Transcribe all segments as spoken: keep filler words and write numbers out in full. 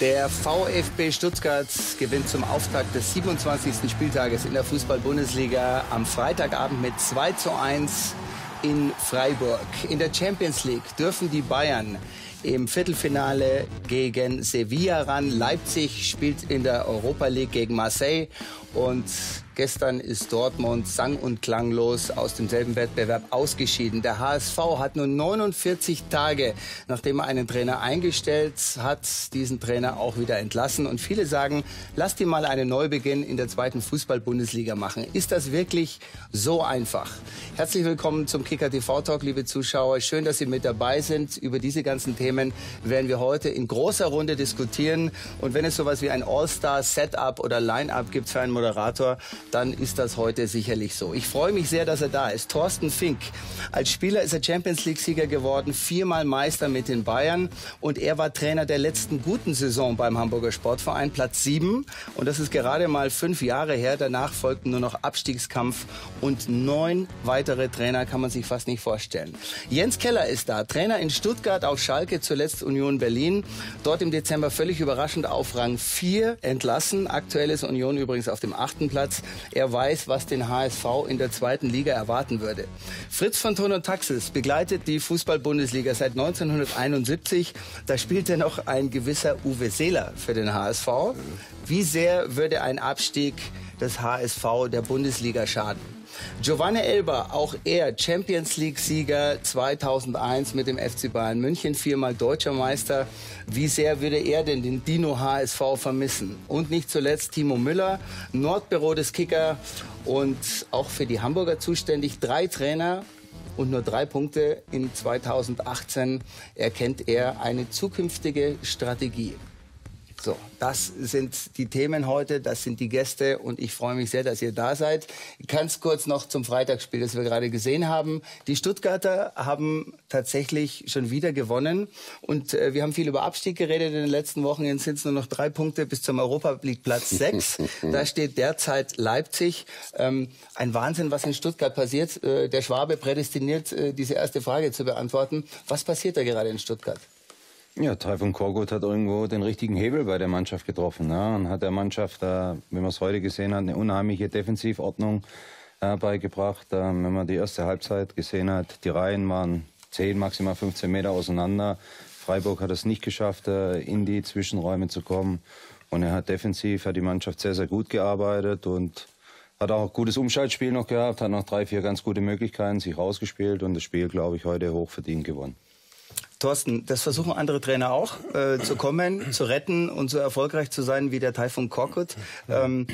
Der VfB Stuttgart gewinnt zum Auftakt des siebenundzwanzigsten Spieltages in der Fußball-Bundesliga am Freitagabend mit zwei zu eins in Freiburg. In der Champions League dürfen die Bayern im Viertelfinale gegen Sevilla ran. Leipzig spielt in der Europa League gegen Marseille. Und gestern ist Dortmund sang- und klanglos aus demselben Wettbewerb ausgeschieden. Der H S V hat nur neunundvierzig Tage, nachdem er einen Trainer eingestellt hat, diesen Trainer auch wieder entlassen. Und viele sagen, lasst ihn mal einen Neubeginn in der zweiten Fußball-Bundesliga machen. Ist das wirklich so einfach? Herzlich willkommen zum Kicker T V-Talk, liebe Zuschauer. Schön, dass Sie mit dabei sind. Über diese ganzen Themen werden wir heute in großer Runde diskutieren. Und wenn es sowas wie ein All-Star-Setup oder Line-Up gibt für einen Moderator, dann ist das heute sicherlich so. Ich freue mich sehr, dass er da ist. Thorsten Fink. Als Spieler ist er Champions-League-Sieger geworden, viermal Meister mit den Bayern. Und er war Trainer der letzten guten Saison beim Hamburger Sportverein, Platz sieben. Und das ist gerade mal fünf Jahre her. Danach folgten nur noch Abstiegskampf und neun weitere Trainer, kann man sich fast nicht vorstellen. Jens Keller ist da, Trainer in Stuttgart, auf Schalke, zuletzt Union Berlin. Dort im Dezember völlig überraschend auf Rang vier entlassen. Aktuell ist Union übrigens auf dem achten Platz. Er weiß, was den H S V in der zweiten Liga erwarten würde. Fritz von Thurn und Taxis begleitet die Fußball-Bundesliga seit neunzehnhunderteinundsiebzig. Da spielte noch ein gewisser Uwe Seeler für den H S V. Wie sehr würde ein Abstieg des H S V der Bundesliga schaden? Giovanni Elber, auch er Champions-League-Sieger zweitausendeins mit dem F C Bayern München, viermal Deutscher Meister. Wie sehr würde er denn den Dino H S V vermissen? Und nicht zuletzt Timo Müller, Nordbüro des Kicker und auch für die Hamburger zuständig. Drei Trainer und nur drei Punkte in zweitausendachtzehn. Erkennt er eine zukünftige Strategie? So, das sind die Themen heute, das sind die Gäste und ich freue mich sehr, dass ihr da seid. Ganz kurz noch zum Freitagsspiel, das wir gerade gesehen haben. Die Stuttgarter haben tatsächlich schon wieder gewonnen und äh, wir haben viel über Abstieg geredet in den letzten Wochen. Jetzt sind es nur noch drei Punkte bis zum Europa League Platz sechs. Da steht derzeit Leipzig. Ähm, ein Wahnsinn, was in Stuttgart passiert. Äh, der Schwabe prädestiniert, äh, diese erste Frage zu beantworten. Was passiert da gerade in Stuttgart? Ja, Tayfun Korkut hat irgendwo den richtigen Hebel bei der Mannschaft getroffen. Ja, und hat der Mannschaft, äh, wenn man es heute gesehen hat, eine unheimliche Defensivordnung äh, beigebracht. Äh, wenn man die erste Halbzeit gesehen hat, die Reihen waren zehn, maximal fünfzehn Meter auseinander. Freiburg hat es nicht geschafft, äh, in die Zwischenräume zu kommen. Und er hat defensiv, hat die Mannschaft sehr, sehr gut gearbeitet und hat auch ein gutes Umschaltspiel noch gehabt, hat noch drei, vier ganz gute Möglichkeiten sich rausgespielt und das Spiel, glaube ich, heute hochverdient gewonnen. Thorsten, das versuchen andere Trainer auch, äh, zu kommen, zu retten und so erfolgreich zu sein wie der Tayfun Korkut. Ähm,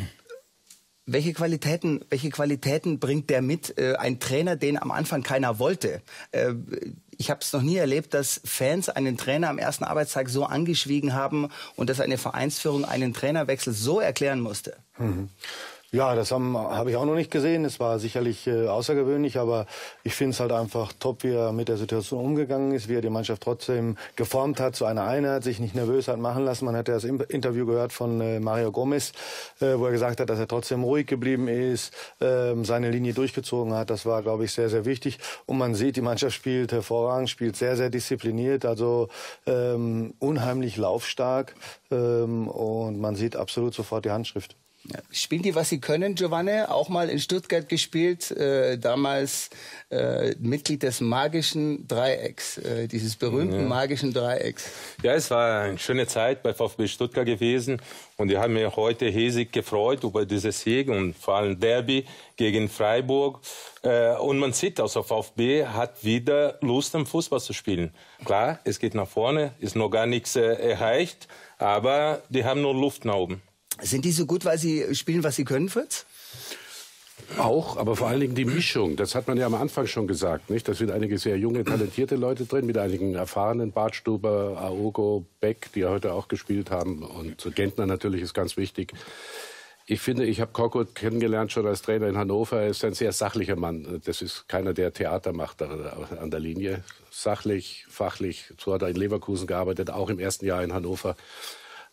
welche Qualitäten, welche Qualitäten bringt der mit? Äh, ein Trainer, den am Anfang keiner wollte. Äh, ich habe es noch nie erlebt, dass Fans einen Trainer am ersten Arbeitstag so angeschwiegen haben und dass eine Vereinsführung einen Trainerwechsel so erklären musste. Mhm. Ja, das habe hab ich auch noch nicht gesehen. Es war sicherlich äh, außergewöhnlich, aber ich finde es halt einfach top, wie er mit der Situation umgegangen ist, wie er die Mannschaft trotzdem geformt hat zu einer Einheit, sich nicht nervös hat machen lassen. Man hat ja das Interview gehört von äh, Mario Gomez, äh, wo er gesagt hat, dass er trotzdem ruhig geblieben ist, äh, seine Linie durchgezogen hat. Das war, glaube ich, sehr, sehr wichtig. Und man sieht, die Mannschaft spielt hervorragend, spielt sehr, sehr diszipliniert, also ähm, unheimlich laufstark ähm, und man sieht absolut sofort die Handschrift. Ja. Spielen die, was sie können, Giovanni? Auch mal in Stuttgart gespielt, äh, damals äh, Mitglied des magischen Dreiecks, äh, dieses berühmten ja. magischen Dreiecks. Ja, es war eine schöne Zeit bei VfB Stuttgart gewesen und ich habe mich heute riesig gefreut über dieses Sieg und vor allem Derby gegen Freiburg. Äh, und man sieht, also VfB hat wieder Lust am Fußball zu spielen. Klar, es geht nach vorne, ist noch gar nichts äh, erreicht, aber die haben nur Luft nach oben. Sind die so gut, weil sie spielen, was sie können, Fritz? Auch, aber vor allen Dingen die Mischung. Das hat man ja am Anfang schon gesagt, nicht? Da sind einige sehr junge, talentierte Leute drin, mit einigen erfahrenen, Bartstuber, Aogo, Beck, die heute auch gespielt haben. Und Gentner natürlich ist ganz wichtig. Ich finde, ich habe Korkut kennengelernt schon als Trainer in Hannover. Er ist ein sehr sachlicher Mann. Das ist keiner, der Theater macht an der Linie. Sachlich, fachlich. So hat er in Leverkusen gearbeitet, auch im ersten Jahr in Hannover.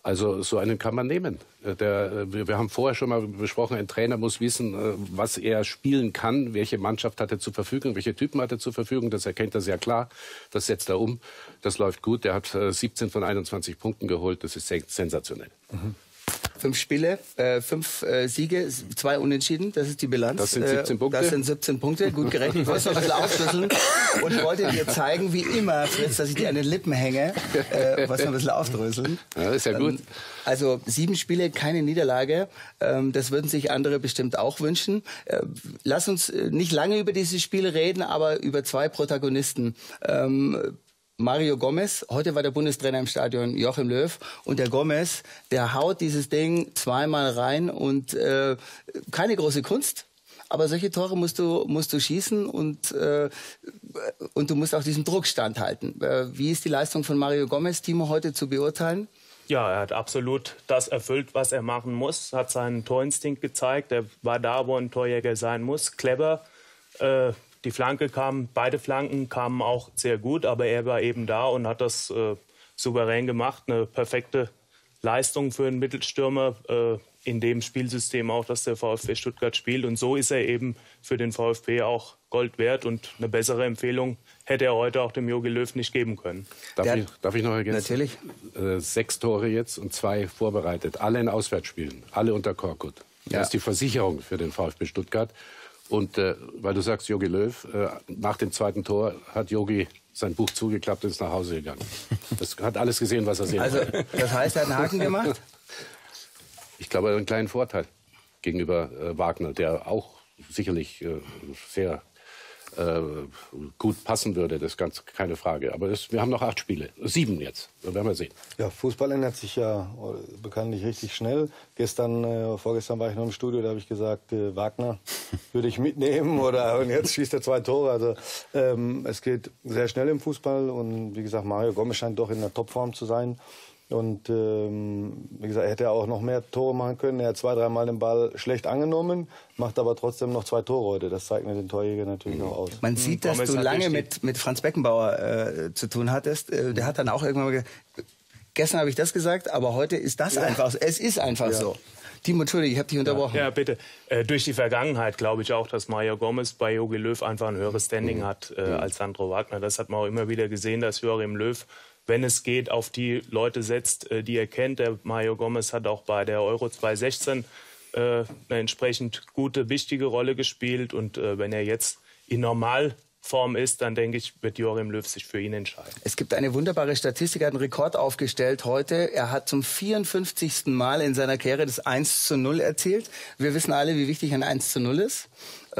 Also so einen kann man nehmen. Der, wir, wir haben vorher schon mal besprochen, ein Trainer muss wissen, was er spielen kann, welche Mannschaft hat er zur Verfügung, welche Typen hat er zur Verfügung. Das erkennt er sehr klar, das setzt er um, das läuft gut. Der hat siebzehn von einundzwanzig Punkten geholt, das ist sensationell. Mhm. Fünf Spiele, äh, fünf äh, Siege, zwei Unentschieden, das ist die Bilanz. Das sind siebzehn Punkte. Das sind siebzehn Punkte, gut gerechnet. Ich wollte es noch ein bisschen aufschlüsseln und wollte dir zeigen, wie immer, Fritz, dass ich dir an den Lippen hänge, äh, was wir ein bisschen aufdröseln. Ja, ist ja gut. Ähm, also sieben Spiele, keine Niederlage, ähm, das würden sich andere bestimmt auch wünschen. Äh, lass uns nicht lange über dieses Spiel reden, aber über zwei Protagonisten. Ähm, Mario Gomez, heute war der Bundestrainer im Stadion, Joachim Löw, und der Gomez, der haut dieses Ding zweimal rein und äh, keine große Kunst, aber solche Tore musst du musst du schießen und äh, und du musst auch diesen Druck standhalten. Äh, wie ist die Leistung von Mario Gomez, Timo, heute zu beurteilen? Ja, er hat absolut das erfüllt, was er machen muss, hat seinen Torinstinkt gezeigt, er war da, wo ein Torjäger sein muss, clever. Äh, Die Flanke kam, beide Flanken kamen auch sehr gut, aber er war eben da und hat das äh, souverän gemacht. Eine perfekte Leistung für einen Mittelstürmer äh, in dem Spielsystem auch, das der VfB Stuttgart spielt. Und so ist er eben für den VfB auch Gold wert. Und eine bessere Empfehlung hätte er heute auch dem Jogi Löw nicht geben können. Darf, ich, darf ich noch ergänzen? Natürlich. Äh, sechs Tore jetzt und zwei vorbereitet. Alle in Auswärtsspielen, alle unter Korkut. Ja. Das ist die Versicherung für den VfB Stuttgart. Und äh, weil du sagst, Jogi Löw, äh, nach dem zweiten Tor hat Jogi sein Buch zugeklappt und ist nach Hause gegangen. Das hat alles gesehen, was er sehen Also wollte. das heißt, er hat einen Haken gemacht? Ich glaube, er hat einen kleinen Vorteil gegenüber äh, Wagner, der auch sicherlich äh, sehr äh, gut passen würde, das ist ganz keine Frage. Aber das, wir haben noch acht Spiele, sieben jetzt, das werden wir sehen. Ja, Fußball ändert sich ja bekanntlich richtig schnell. Gestern, äh, vorgestern war ich noch im Studio, da habe ich gesagt, äh, Wagner würde ich mitnehmen oder und jetzt schießt er zwei Tore. Also ähm, es geht sehr schnell im Fußball und wie gesagt, Mario Gomez scheint doch in der Topform zu sein. Und ähm, wie gesagt, er hätte auch noch mehr Tore machen können. Er hat zwei, dreimal den Ball schlecht angenommen, macht aber trotzdem noch zwei Tore heute. Das zeichnet den Torjäger natürlich auch aus. Man sieht, dass du lange mit, mit Franz Beckenbauer äh, zu tun hattest. Äh, der hat dann auch irgendwann mal gesagt, gestern habe ich das gesagt, aber heute ist das ja. einfach so. Es ist einfach ja. so. Timo, Entschuldigung, ich habe dich unterbrochen. Ja, bitte. Äh, durch die Vergangenheit glaube ich auch, dass Mario Gomez bei Jogi Löw einfach ein höheres Standing hat äh, als Sandro Wagner. Das hat man auch immer wieder gesehen, dass Joachim Löw, wenn es geht, auf die Leute setzt, äh, die er kennt. Der Mario Gomez hat auch bei der Euro zwanzig sechzehn äh, eine entsprechend gute, wichtige Rolle gespielt. Und äh, wenn er jetzt in Normalform ist, dann denke ich, wird Joachim Löw sich für ihn entscheiden. Es gibt eine wunderbare Statistik, er hat einen Rekord aufgestellt heute. Er hat zum vierundfünfzigsten Mal in seiner Karriere das eins zu null erzielt. Wir wissen alle, wie wichtig ein eins zu null ist.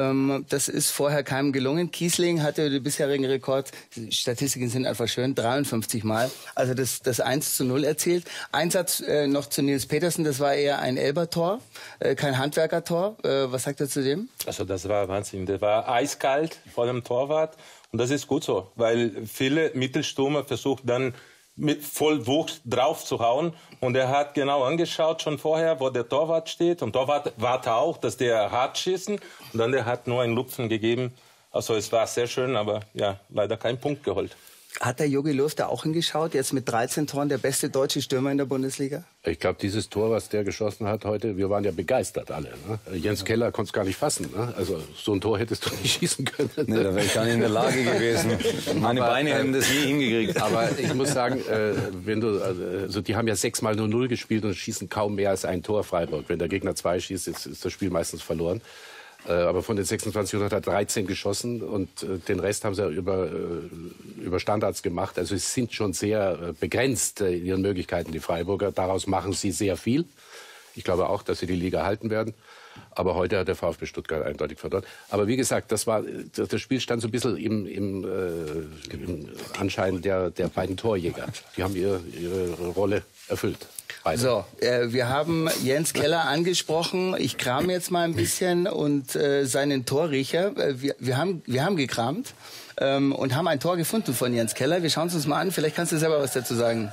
Das ist vorher keinem gelungen. Kiesling hatte den bisherigen Rekord, die Statistiken sind einfach schön, dreiundfünfzig Mal. Also das, das eins zu null erzielt. Ein Satz äh, noch zu Nils Petersen, das war eher ein Elber-Tor, äh, kein Handwerker-Tor. Äh, was sagt er zu dem? Also das war Wahnsinn. Der war eiskalt vor dem Torwart. Und das ist gut so, weil viele Mittelstürmer versuchen dann mit voll Wucht drauf zu hauen. Und er hat genau angeschaut schon vorher, wo der Torwart steht. Und Torwart warte auch, dass der hart schießen. Und dann der hat nur ein Lupfen gegeben. Also es war sehr schön, aber ja, leider kein Punkt geholt. Hat der Jogi Löw da auch hingeschaut? Jetzt mit dreizehn Toren der beste deutsche Stürmer in der Bundesliga? Ich glaube, dieses Tor, was der geschossen hat heute, wir waren ja begeistert alle. Ne? Jens Keller konnte es gar nicht fassen. Ne? Also so ein Tor hättest du nicht schießen können. Nee, da wäre ich gar nicht in der Lage gewesen. Meine aber, Beine hätten das nie hingekriegt. Aber ich muss sagen, äh, wenn du, also die haben ja sechsmal null null gespielt und schießen kaum mehr als ein Tor Freiburg. Wenn der Gegner zwei schießt, ist, ist das Spiel meistens verloren. Aber von den sechsundzwanzig hat er dreizehn geschossen und den Rest haben sie über, über Standards gemacht. Also sie sind schon sehr begrenzt in ihren Möglichkeiten, die Freiburger. Daraus machen sie sehr viel. Ich glaube auch, dass sie die Liga halten werden. Aber heute hat der VfB Stuttgart eindeutig verloren. Aber wie gesagt, das, war, das Spiel stand so ein bisschen im, im, äh, im Anschein der, der beiden Torjäger. Die haben ihre, ihre Rolle erfüllt. Beide. So, äh, wir haben Jens Keller angesprochen. Ich kram jetzt mal ein bisschen und äh, seinen Torriecher. Äh, wir, wir, haben, wir haben gekramt ähm, und haben ein Tor gefunden von Jens Keller. Wir schauen es uns mal an. Vielleicht kannst du selber was dazu sagen.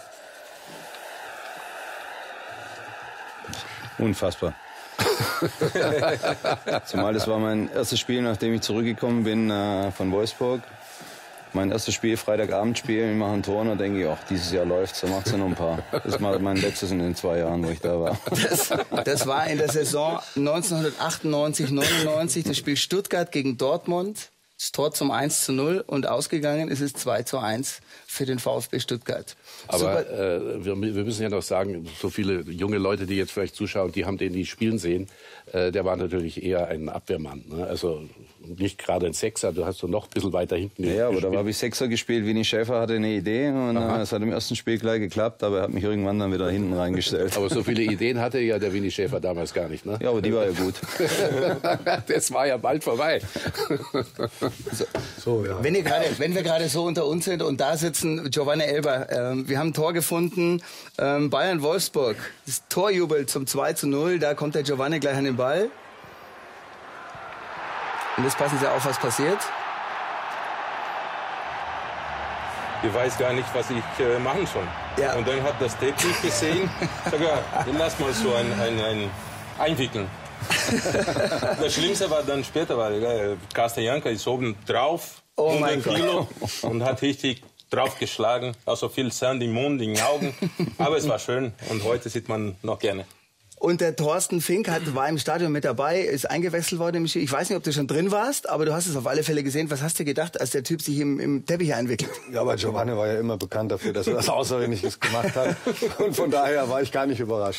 Unfassbar. Zumal das war mein erstes Spiel, nachdem ich zurückgekommen bin äh, von Wolfsburg. Mein erstes Spiel, Freitagabendspiel, ich mache ein Tor und dann denke ich, ach, dieses Jahr läuft's, da macht's ja noch ein paar. Das war mein letztes in den zwei Jahren, wo ich da war. Das, das war in der Saison neunzehnhundertachtundneunzig neunundneunzig, das Spiel Stuttgart gegen Dortmund. Das Tor zum eins zu null und ausgegangen ist es zwei zu eins für den VfB Stuttgart. Aber äh, wir, wir müssen ja noch sagen, so viele junge Leute, die jetzt vielleicht zuschauen, die haben den nie spielen sehen. Äh, der war natürlich eher ein Abwehrmann. Ne? Also nicht gerade ein Sechser, du hast so noch ein bisschen weiter hinten Ja, ja, aber gespielt. da habe ich Sechser gespielt. Winnie Schäfer hatte eine Idee und äh, es hat im ersten Spiel gleich geklappt, aber er hat mich irgendwann dann wieder hinten reingestellt. Aber so viele Ideen hatte ja der Winnie Schäfer damals gar nicht, ne? Ja, aber die war ja gut. Das war ja bald vorbei. So, So, ja. wenn, ihr grade, wenn wir gerade so unter uns sind und da sitzen, Giovanni Elber, ähm, wir haben ein Tor gefunden, ähm, Bayern-Wolfsburg, das Torjubel zum zwei zu null, da kommt der Giovanni gleich an den Ball. Und jetzt passen Sie auf, was passiert. Ich weiß gar nicht, was ich äh, machen soll. Ja. Und dann hat das Tape nicht gesehen. Ich sag, ja, lass mal so ein, ein, ein einwickeln. Das Schlimmste war dann später, weil äh, Castellanca ist oben drauf, Oh hundert mein Gott. Kilo, und hat richtig draufgeschlagen. Also viel Sand im Mund, in den Augen. Aber es war schön und heute sieht man noch gerne. Und der Thorsten Fink hat, war im Stadion mit dabei, ist eingewechselt worden im Spiel. Ich weiß nicht, ob du schon drin warst, aber du hast es auf alle Fälle gesehen. Was hast du gedacht, als der Typ sich im, im Teppich einwickelt? Ja, aber Giovanni war ja immer bekannt dafür, dass er das Außergewöhnliches gemacht hat. Und von daher war ich gar nicht überrascht.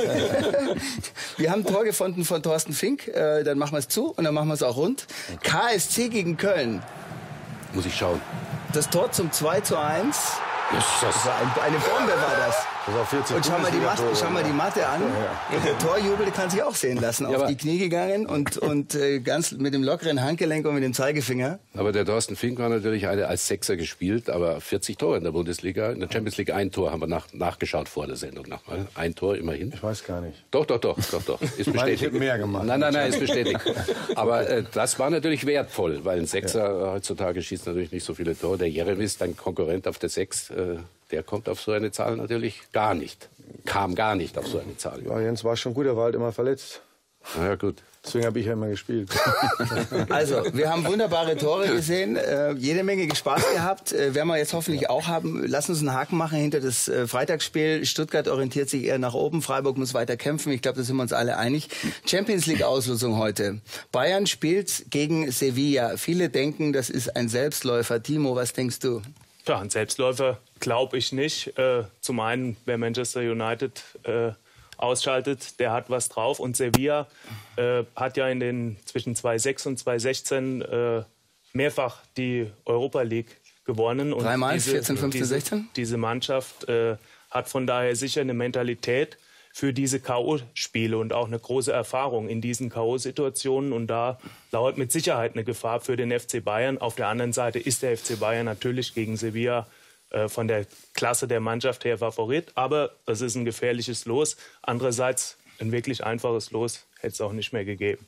Wir haben ein Tor gefunden von Thorsten Fink. Äh, dann machen wir es zu und dann machen wir es auch rund. K S C gegen Köln. Muss ich schauen. Das Tor zum zwei zu eins. Ist das Das war ein, eine Bombe war das. Das war vierzig Und schau mal die Matte, schau mal die Matte an. Ja, Und der Torjubel kann sich auch sehen lassen. Auf aber- die Knie gegangen und, und äh, ganz mit dem lockeren Handgelenk und mit dem Zeigefinger. Aber der Thorsten Fink war natürlich eine als Sechser gespielt, aber vierzig Tore in der Bundesliga. In der Champions League ein Tor haben wir nach, nachgeschaut vor der Sendung nochmal. Ein Tor immerhin. Ich weiß gar nicht. Doch, doch, doch, doch, doch. Ist meine, ich bestätigt. hätte mehr gemacht. Nein, nein, nein, ist bestätigt. Aber äh, das war natürlich wertvoll, weil ein Sechser ja. heutzutage schießt natürlich nicht so viele Tore. Der Jeremis, dein Konkurrent auf der Sechs, äh, der kommt auf so eine Zahl natürlich gar nicht. Kam gar nicht auf so eine Zahl. Ja, Jens war schon gut, er war halt immer verletzt. Na ja, gut. Deswegen habe ich ja immer gespielt. Also, wir haben wunderbare Tore gesehen, äh, jede Menge Spaß gehabt. Äh, werden wir jetzt hoffentlich auch haben. Lass uns einen Haken machen hinter das äh, Freitagsspiel. Stuttgart orientiert sich eher nach oben. Freiburg muss weiter kämpfen. Ich glaube, da sind wir uns alle einig. Champions League Auslosung heute. Bayern spielt gegen Sevilla. Viele denken, das ist ein Selbstläufer. Timo, was denkst du? Ja, ein Selbstläufer glaube ich nicht. Äh, zum einen, wer Manchester United äh, ausschaltet, der hat was drauf. Und Sevilla äh, hat ja in den zwischen zweitausendsechs und zweitausendsechzehn äh, mehrfach die Europa League gewonnen. Und Dreimal, diese, vierzehn, fünfzehn, diese, sechzehn? Diese Mannschaft äh, hat von daher sicher eine Mentalität für diese K O-Spiele und auch eine große Erfahrung in diesen K O-Situationen. Und da lauert mit Sicherheit eine Gefahr für den F C Bayern. Auf der anderen Seite ist der F C Bayern natürlich gegen Sevilla äh, von der Klasse der Mannschaft her Favorit. Aber es ist ein gefährliches Los. Andererseits ein wirklich einfaches Los hätte es auch nicht mehr gegeben.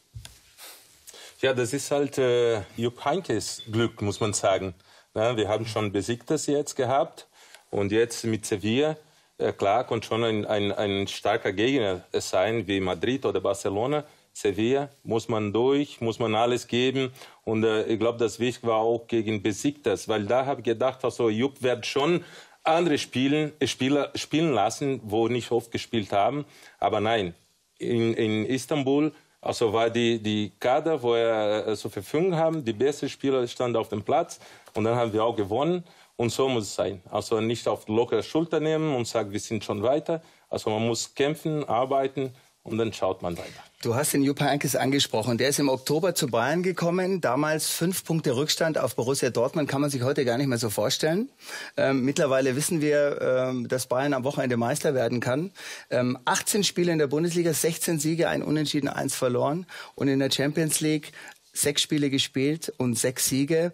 Ja, das ist halt äh, Jupp Heynckes Glück, muss man sagen. Ja, wir haben schon Besiktas jetzt gehabt und jetzt mit Sevilla. Äh, klar, kann schon ein, ein, ein starker Gegner sein, wie Madrid oder Barcelona. Sevilla muss man durch, muss man alles geben. Und äh, ich glaube, das Wichtige war auch gegen Besiktas, weil da habe ich gedacht, also Jupp wird schon andere spielen, Spieler spielen lassen, wo nicht oft gespielt haben. Aber nein, in, in Istanbul, also war die, die Kader, wo er äh, zur Verfügung haben, die besten Spieler standen auf dem Platz und dann haben wir auch gewonnen. Und so muss es sein. Also nicht auf lockere Schulter nehmen und sagen, wir sind schon weiter. Also man muss kämpfen, arbeiten und dann schaut man weiter. Du hast den Jupp Heynckes angesprochen. Der ist im Oktober zu Bayern gekommen. Damals fünf Punkte Rückstand auf Borussia Dortmund. Kann man sich heute gar nicht mehr so vorstellen. Ähm, mittlerweile wissen wir, ähm, dass Bayern am Wochenende Meister werden kann. Ähm, achtzehn Spiele in der Bundesliga, sechzehn Siege, ein Unentschieden, eins verloren. Und in der Champions League sechs Spiele gespielt und sechs Siege.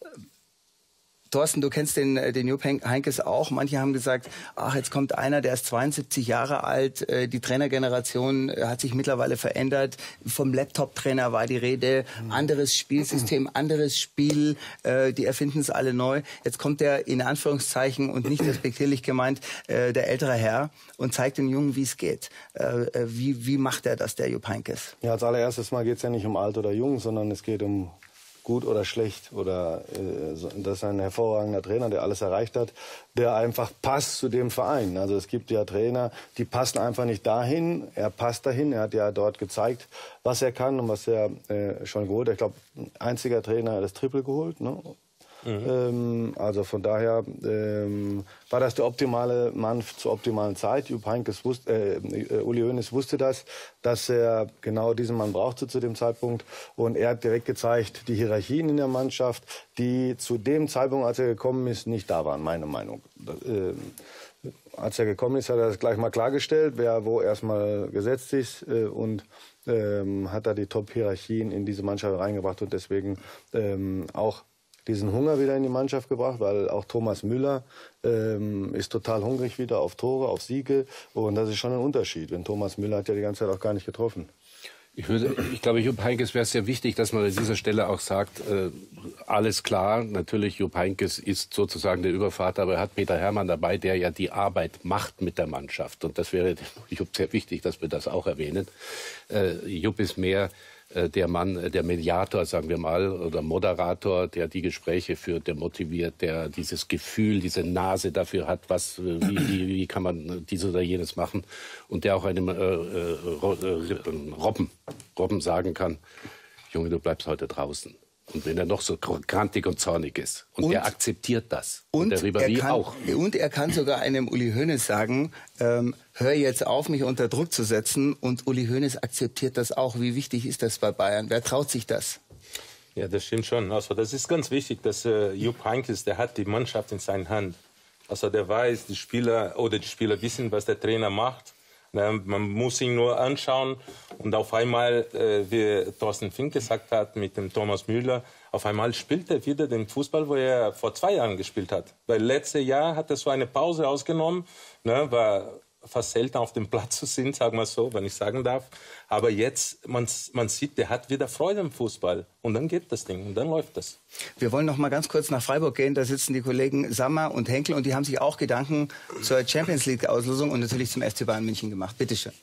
Thorsten, du kennst den, den Jupp Heynckes auch. Manche haben gesagt, ach, jetzt kommt einer, der ist zweiundsiebzig Jahre alt. Die Trainergeneration hat sich mittlerweile verändert. Vom Laptop-Trainer war die Rede. Anderes Spielsystem, anderes Spiel. Die erfinden es alle neu. Jetzt kommt der, in Anführungszeichen und nicht respektierlich gemeint, der ältere Herr und zeigt den Jungen, wie es geht. Wie, wie macht er das, der Jupp Heynckes? Ja, als allererstes Mal geht es ja nicht um alt oder jung, sondern es geht um gut oder schlecht. Oder äh, das ist ein hervorragender Trainer, der alles erreicht hat, der einfach passt zu dem Verein. Also es gibt ja Trainer, die passen einfach nicht dahin. Er passt dahin. Er hat ja dort gezeigt, was er kann und was er äh, schon geholt hat. Ich glaube, ein einziger Trainer hat das Triple geholt, ne? Mhm. Ähm, also von daher ähm, war das der optimale Mann zur optimalen Zeit. Jupp Heynckes wusste, äh, Uli Hoeneß wusste das, dass er genau diesen Mann brauchte zu dem Zeitpunkt. Und er hat direkt gezeigt, die Hierarchien in der Mannschaft, die zu dem Zeitpunkt, als er gekommen ist, nicht da waren, meine Meinung. Äh, als er gekommen ist, hat er das gleich mal klargestellt, wer wo erstmal gesetzt ist äh, und ähm, hat da die Top-Hierarchien in diese Mannschaft reingebracht und deswegen ähm, auch diesen Hunger wieder in die Mannschaft gebracht, weil auch Thomas Müller ähm, ist total hungrig wieder auf Tore, auf Siege. Und das ist schon ein Unterschied. Denn Thomas Müller hat ja die ganze Zeit auch gar nicht getroffen. Ich, würde, ich glaube, Jupp Heynckes wäre es sehr wichtig, dass man an dieser Stelle auch sagt, äh, alles klar, natürlich Jupp Heynckes ist sozusagen der Übervater, aber er hat Peter Hermann dabei, der ja die Arbeit macht mit der Mannschaft. Und das wäre Jupp sehr wichtig, dass wir das auch erwähnen. Äh, Jupp ist mehr der Mann, der Mediator, sagen wir mal, oder Moderator, der die Gespräche führt, der motiviert, der dieses Gefühl, diese Nase dafür hat, was, wie, wie, wie kann man dieses oder jenes machen. Und der auch einem äh, äh, Robben, Robben sagen kann, Junge, du bleibst heute draußen. Und wenn er noch so grantig und zornig ist. Und, und der akzeptiert das. Und, und der Ribéry auch. Und er kann sogar einem Uli Hoeneß sagen, ähm, hör jetzt auf, mich unter Druck zu setzen. Und Uli Hoeneß akzeptiert das auch. Wie wichtig ist das bei Bayern? Wer traut sich das? Ja, das stimmt schon. Also das ist ganz wichtig, dass äh, Jupp Heynckes, der hat die Mannschaft in seiner Hand. Also der weiß, die Spieler oder die Spieler wissen, was der Trainer macht. Man muss ihn nur anschauen und auf einmal, äh, wie Thorsten Fink gesagt hat, mit dem Thomas Müller, auf einmal spielt er wieder den Fußball, wo er vor zwei Jahren gespielt hat. Weil letztes Jahr hat er so eine Pause ausgenommen, ne, war fast selten auf dem Platz zu sind, sagen wir so, wenn ich sagen darf. Aber jetzt, man, man sieht, der hat wieder Freude im Fußball. Und dann geht das Ding und dann läuft das. Wir wollen noch mal ganz kurz nach Freiburg gehen. Da sitzen die Kollegen Sammer und Henkel und die haben sich auch Gedanken zur Champions League-Auslosung und natürlich zum F C Bayern München gemacht. Bitte schön.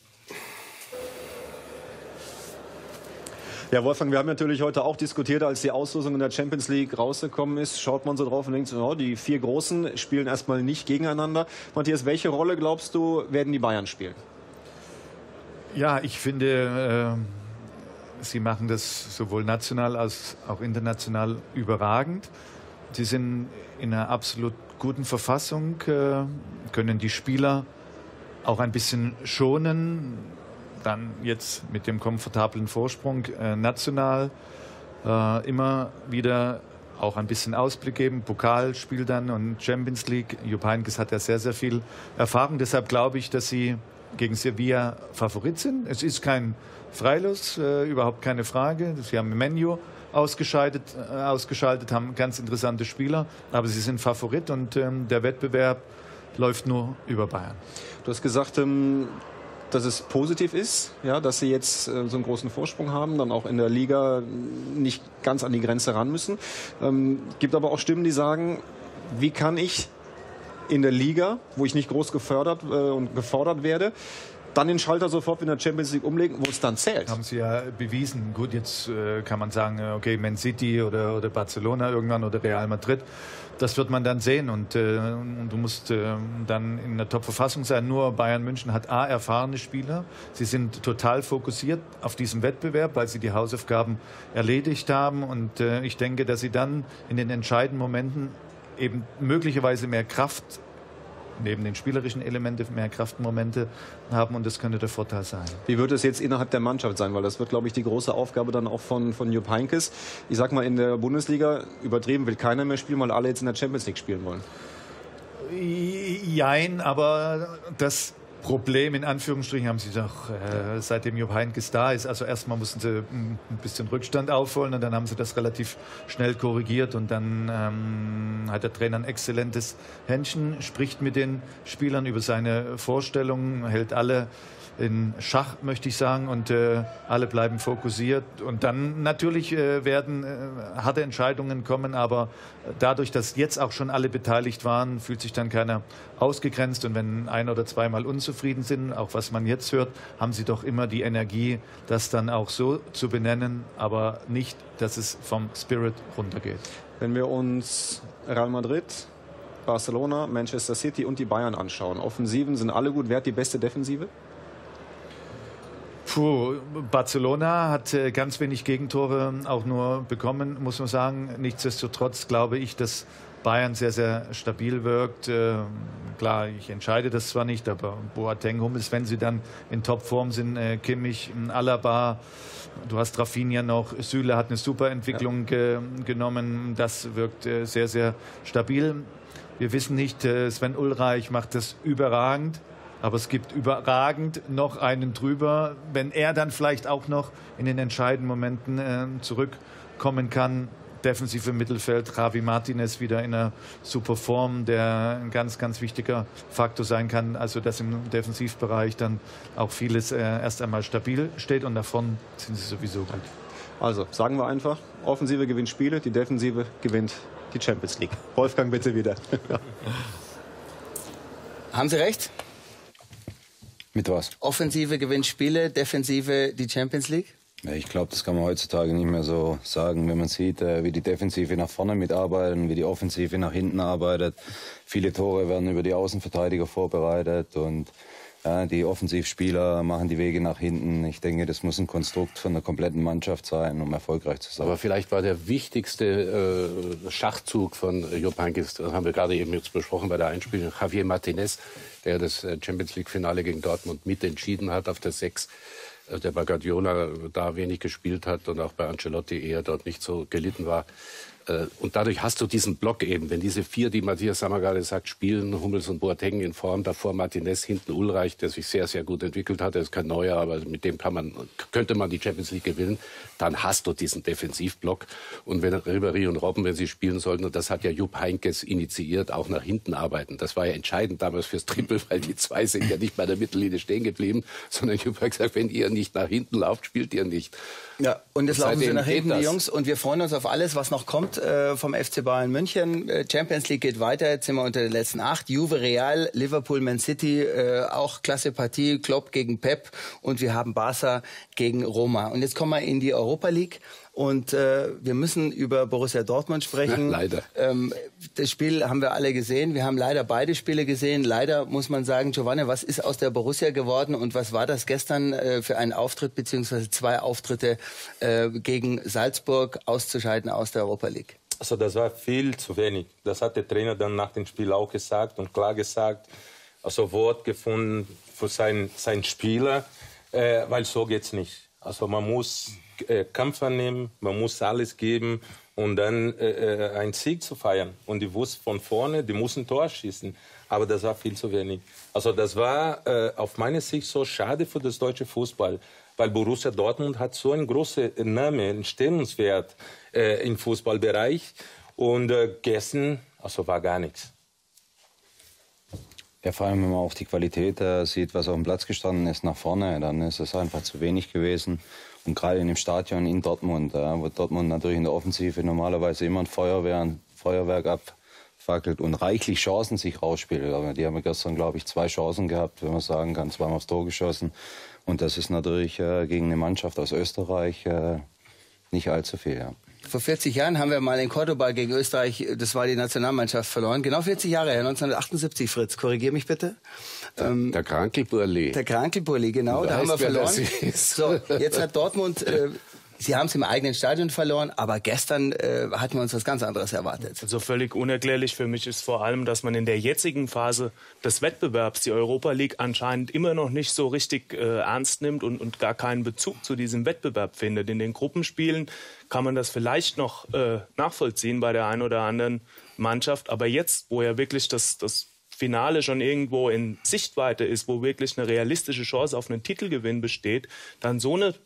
Ja, Wolfgang, wir haben natürlich heute auch diskutiert, als die Auslosung in der Champions League rausgekommen ist, schaut man so drauf und denkt, oh, die vier Großen spielen erstmal nicht gegeneinander. Matthias, welche Rolle, glaubst du, werden die Bayern spielen? Ja, ich finde, äh, sie machen das sowohl national als auch international überragend. Sie sind in einer absolut guten Verfassung, äh, können die Spieler auch ein bisschen schonen. Dann jetzt mit dem komfortablen Vorsprung äh, national äh, immer wieder auch ein bisschen Ausblick geben. Pokalspiel dann und Champions League. Jupp Heynckes hat ja sehr, sehr viel Erfahrung. Deshalb glaube ich, dass sie gegen Sevilla Favorit sind. Es ist kein Freilos, äh, überhaupt keine Frage. Sie haben Menu ausgeschaltet, äh, ausgeschaltet, haben ganz interessante Spieler. Aber sie sind Favorit und ähm, der Wettbewerb läuft nur über Bayern. Du hast gesagt, ähm dass es positiv ist, ja, dass sie jetzt äh, so einen großen Vorsprung haben, dann auch in der Liga nicht ganz an die Grenze ran müssen. Ähm, gibt aber auch Stimmen, die sagen, wie kann ich in der Liga, wo ich nicht groß gefördert äh, und gefordert werde, dann den Schalter sofort in der Champions League umlegen, wo es dann zählt. Haben sie ja bewiesen. Gut, jetzt äh, kann man sagen, okay, Man City oder, oder Barcelona irgendwann oder Real Madrid. Das wird man dann sehen und, äh, und du musst äh, dann in der Top-Verfassung sein. Nur Bayern München hat A, erfahrene Spieler. Sie sind total fokussiert auf diesen Wettbewerb, weil sie die Hausaufgaben erledigt haben. Und äh, ich denke, dass sie dann in den entscheidenden Momenten eben möglicherweise mehr Kraft, neben den spielerischen Elementen, mehr Kraftmomente haben und das könnte der Vorteil sein. Wie wird es jetzt innerhalb der Mannschaft sein? Weil das wird, glaube ich, die große Aufgabe dann auch von, von Jupp Heynckes. Ich sag mal, in der Bundesliga übertrieben will keiner mehr spielen, weil alle jetzt in der Champions League spielen wollen. Jein, aber das Problem in Anführungsstrichen haben sie doch äh, seitdem Jupp Heynckes da ist. Also erstmal mussten sie ein bisschen Rückstand aufholen und dann haben sie das relativ schnell korrigiert und dann ähm, hat der Trainer ein exzellentes Händchen, spricht mit den Spielern über seine Vorstellungen, hält alle in Schach, möchte ich sagen, und äh, alle bleiben fokussiert. Und dann natürlich äh, werden äh, harte Entscheidungen kommen, aber dadurch, dass jetzt auch schon alle beteiligt waren, fühlt sich dann keiner ausgegrenzt. Und wenn ein oder zweimal unzufrieden sind, auch was man jetzt hört, haben sie doch immer die Energie, das dann auch so zu benennen, aber nicht, dass es vom Spirit runtergeht. Wenn wir uns Real Madrid, Barcelona, Manchester City und die Bayern anschauen, Offensiven sind alle gut. Wer hat die beste Defensive? Puh, Barcelona hat äh, ganz wenig Gegentore auch nur bekommen, muss man sagen. Nichtsdestotrotz glaube ich, dass Bayern sehr, sehr stabil wirkt. Äh, klar, ich entscheide das zwar nicht, aber Boateng, Hummels, wenn sie dann in Topform sind, äh, Kimmich, Alaba, du hast Rafinha noch, Süle hat eine super Entwicklung ja. ge genommen. Das wirkt äh, sehr, sehr stabil. Wir wissen nicht, äh, Sven Ulreich macht das überragend. Aber es gibt überragend noch einen drüber. Wenn er dann vielleicht auch noch in den entscheidenden Momenten äh, zurückkommen kann, defensiv im Mittelfeld, Javi Martinez wieder in einer super Form, der ein ganz, ganz wichtiger Faktor sein kann. Also dass im Defensivbereich dann auch vieles äh, erst einmal stabil steht und davon sind sie sowieso gut. Also sagen wir einfach, Offensive gewinnt Spiele, die Defensive gewinnt die Champions League. Wolfgang, bitte wieder. Haben Sie recht? Mit was? Offensive gewinnt Spiele, Defensive die Champions League? Ja, ich glaube, das kann man heutzutage nicht mehr so sagen, wenn man sieht, äh, wie die Defensive nach vorne mitarbeitet, wie die Offensive nach hinten arbeitet. Viele Tore werden über die Außenverteidiger vorbereitet und ja, die Offensivspieler machen die Wege nach hinten. Ich denke, das muss ein Konstrukt von der kompletten Mannschaft sein, um erfolgreich zu sein. Aber vielleicht war der wichtigste äh, Schachzug von Jupp Heynckes, das haben wir gerade eben jetzt besprochen bei der Einspielung, Javier Martinez, der das Champions League-Finale gegen Dortmund mitentschieden hat auf der Sechs, der bei Guardiola da wenig gespielt hat und auch bei Ancelotti eher dort nicht so gelitten war. Und dadurch hast du diesen Block eben, wenn diese vier, die Matthias Sammer gerade sagt, spielen, Hummels und Boateng in Form, davor Martinez, hinten Ulreich, der sich sehr, sehr gut entwickelt hat, er ist kein Neuer, aber mit dem kann man, könnte man die Champions League gewinnen, dann hast du diesen Defensivblock. Und wenn Ribéry und Robben, wenn sie spielen sollten, und das hat ja Jupp Heynckes initiiert, auch nach hinten arbeiten. Das war ja entscheidend damals fürs Triple, weil die zwei sind ja nicht bei der Mittellinie stehen geblieben, sondern Jupp hat gesagt, wenn ihr nicht nach hinten lauft, spielt ihr nicht. Ja, und jetzt laufen sie nach hinten, das. die Jungs, und wir freuen uns auf alles, was noch kommt äh, vom F C Bayern München. Äh, Champions League geht weiter, jetzt sind wir unter den letzten acht. Juve, Real, Liverpool, Man City, äh, auch klasse Partie, Klopp gegen Pep, und wir haben Barca gegen Roma. Und jetzt kommen wir in die Europa League. Und äh, wir müssen über Borussia Dortmund sprechen. Ja, leider. Ähm, das Spiel haben wir alle gesehen. Wir haben leider beide Spiele gesehen. Leider muss man sagen, Giovanni, was ist aus der Borussia geworden und was war das gestern äh, für einen Auftritt beziehungsweise zwei Auftritte äh, gegen Salzburg auszuscheiden aus der Europa League? Also das war viel zu wenig. Das hat der Trainer dann nach dem Spiel auch gesagt und klar gesagt. Also Wort gefunden für seinen sein Spieler, äh, weil so geht's nicht. Also man muss äh, Kampf annehmen, man muss alles geben und dann äh, einen Sieg zu feiern. Und die wussten von vorne, die mussten Tor schießen. Aber das war viel zu wenig. Also das war äh, auf meine Sicht so schade für das deutsche Fußball. Weil Borussia Dortmund hat so einen großen Namen, einen Stellungswert äh, im Fußballbereich. Und äh, gestern, also war gar nichts. Ja, vor allem, wenn man auch die Qualität äh, sieht, was auf dem Platz gestanden ist, nach vorne, dann ist es einfach zu wenig gewesen. Und gerade in dem Stadion in Dortmund, äh, wo Dortmund natürlich in der Offensive normalerweise immer ein Feuerwehr, ein Feuerwerk abfackelt und reichlich Chancen sich rausspielt. Aber die haben gestern, glaube ich, zwei Chancen gehabt, wenn man sagen kann, zweimal aufs Tor geschossen. Und das ist natürlich äh, gegen eine Mannschaft aus Österreich äh, nicht allzu viel, ja. Vor vierzig Jahren haben wir mal in Cordoba gegen Österreich, das war die Nationalmannschaft, verloren. Genau vierzig Jahre her, neunzehnhundertachtundsiebzig, Fritz, korrigier mich bitte. Der, ähm, der Krankelburli. Der Krankelburli, genau, da haben wir verloren. So, jetzt hat Dortmund, äh, sie haben es im eigenen Stadion verloren, aber gestern äh, hatten wir uns was ganz anderes erwartet. Also völlig unerklärlich für mich ist vor allem, dass man in der jetzigen Phase des Wettbewerbs die Europa League anscheinend immer noch nicht so richtig äh, ernst nimmt und, und gar keinen Bezug zu diesem Wettbewerb findet. In den Gruppenspielen kann man das vielleicht noch äh, nachvollziehen bei der einen oder anderen Mannschaft, aber jetzt, wo ja wirklich das, das Finale schon irgendwo in Sichtweite ist, wo wirklich eine realistische Chance auf einen Titelgewinn besteht, dann so eine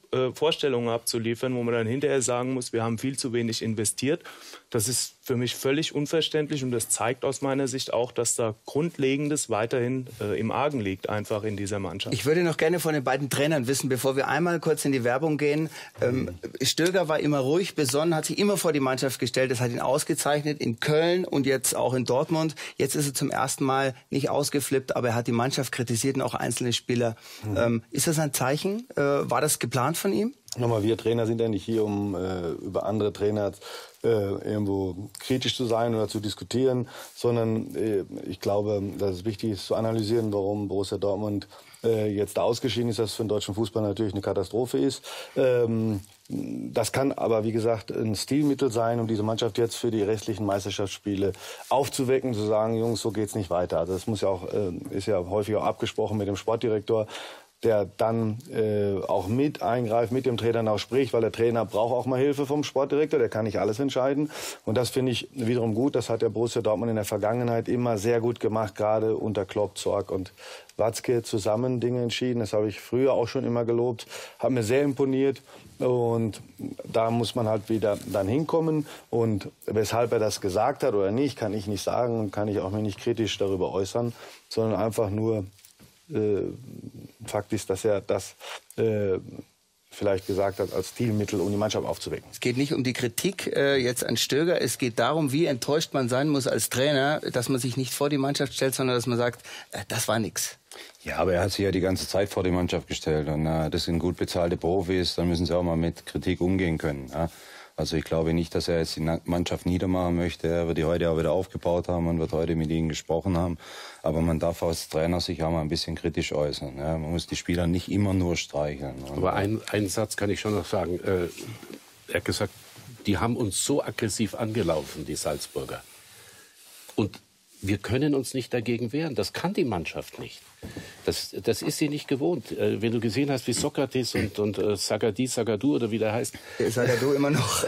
äh, Vorstellungen abzuliefern, wo man dann hinterher sagen muss, wir haben viel zu wenig investiert. Das ist für mich völlig unverständlich und das zeigt aus meiner Sicht auch, dass da Grundlegendes weiterhin äh, im Argen liegt, einfach in dieser Mannschaft. Ich würde noch gerne von den beiden Trainern wissen, bevor wir einmal kurz in die Werbung gehen. Ähm, Stöger war immer ruhig, besonnen, hat sich immer vor die Mannschaft gestellt. Das hat ihn ausgezeichnet in Köln und jetzt auch in Dortmund. Jetzt ist er zum ersten Mal nicht ausgeflippt, aber er hat die Mannschaft kritisiert und auch einzelne Spieler. Mhm. Ähm, ist das ein Zeichen? Äh, war das geplant von ihm? Nochmal, wir Trainer sind ja nicht hier, um äh, über andere Trainer äh, irgendwo kritisch zu sein oder zu diskutieren, sondern äh, ich glaube, dass es wichtig ist zu analysieren, warum Borussia Dortmund äh, jetzt ausgeschieden ist, dass für den deutschen Fußball natürlich eine Katastrophe ist. Ähm, das kann aber, wie gesagt, ein Stilmittel sein, um diese Mannschaft jetzt für die restlichen Meisterschaftsspiele aufzuwecken, zu sagen, Jungs, so geht's nicht weiter. Also das muss ja auch, äh, ist ja häufig auch abgesprochen mit dem Sportdirektor, der dann äh, auch mit eingreift, mit dem Trainer auch spricht, weil der Trainer braucht auch mal Hilfe vom Sportdirektor, der kann nicht alles entscheiden. Und das finde ich wiederum gut, das hat der Borussia Dortmund in der Vergangenheit immer sehr gut gemacht, gerade unter Klopp, Zorc und Watzke zusammen Dinge entschieden. Das habe ich früher auch schon immer gelobt, hat mir sehr imponiert. Und da muss man halt wieder dann hinkommen. Und weshalb er das gesagt hat oder nicht, kann ich nicht sagen und kann ich auch mir nicht kritisch darüber äußern, sondern einfach nur Äh, Fakt ist, dass er das äh, vielleicht gesagt hat als Stilmittel, um die Mannschaft aufzuwecken. Es geht nicht um die Kritik äh, jetzt an Stöger. Es geht darum, wie enttäuscht man sein muss als Trainer, dass man sich nicht vor die Mannschaft stellt, sondern dass man sagt, äh, das war nix. Ja, aber er hat sich ja die ganze Zeit vor die Mannschaft gestellt. Und äh, das sind gut bezahlte Profis, dann müssen sie auch mal mit Kritik umgehen können. Ja? Also ich glaube nicht, dass er jetzt die Mannschaft niedermachen möchte. Er wird die heute auch wieder aufgebaut haben und wird heute mit ihnen gesprochen haben. Aber man darf als Trainer sich auch mal ein bisschen kritisch äußern. Ja, man muss die Spieler nicht immer nur streicheln. Aber ein, einen Satz kann ich schon noch sagen. Äh, er hat gesagt, die haben uns so aggressiv angelaufen, die Salzburger. Und wir können uns nicht dagegen wehren. Das kann die Mannschaft nicht. Das, das ist sie nicht gewohnt. Äh, wenn du gesehen hast, wie Sokrates und, und äh, Sagadi, Sagadu oder wie der heißt. Sagadu immer noch.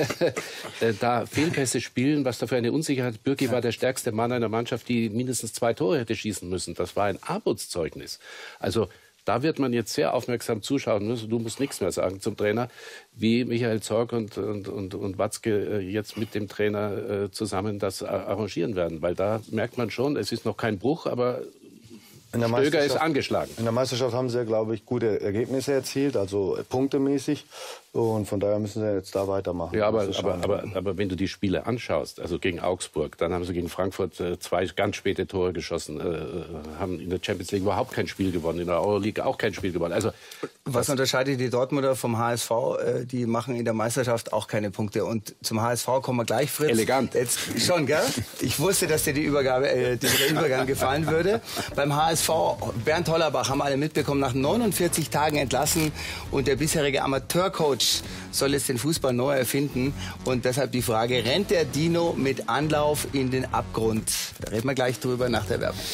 äh, da Fehlpässe spielen, was da für eine Unsicherheit. Bürki ja. war der stärkste Mann einer Mannschaft, die mindestens zwei Tore hätte schießen müssen. Das war ein Armutszeugnis. Also da wird man jetzt sehr aufmerksam zuschauen müssen. Du musst nichts mehr sagen zum Trainer, wie Michael Zorc und, und, und, und Watzke jetzt mit dem Trainer äh, zusammen das arrangieren werden. Weil da merkt man schon, es ist noch kein Bruch, aber Stöger ist angeschlagen. In der Meisterschaft haben sie, glaube ich, gute Ergebnisse erzielt, also punktemäßig. Und von daher müssen sie jetzt da weitermachen. Ja, aber, aber, aber, aber wenn du die Spiele anschaust, also gegen Augsburg, dann haben sie gegen Frankfurt äh, zwei ganz späte Tore geschossen, äh, haben in der Champions League überhaupt kein Spiel gewonnen, in der Euroleague auch kein Spiel gewonnen. Also, was unterscheidet die Dortmunder vom H S V? Äh, die machen in der Meisterschaft auch keine Punkte. Und zum H S V kommen wir gleich, Fritz. Elegant. Jetzt schon, gell? Ich wusste, dass dir die Übergabe, äh, der Übergang gefallen würde. Beim H S V, Bernd Hollerbach, haben alle mitbekommen, nach neunundvierzig Tagen entlassen. Und der bisherige Amateurcoach soll jetzt den Fußball neu erfinden. Und deshalb die Frage, rennt der Dino mit Anlauf in den Abgrund? Da reden wir gleich drüber nach der Werbung.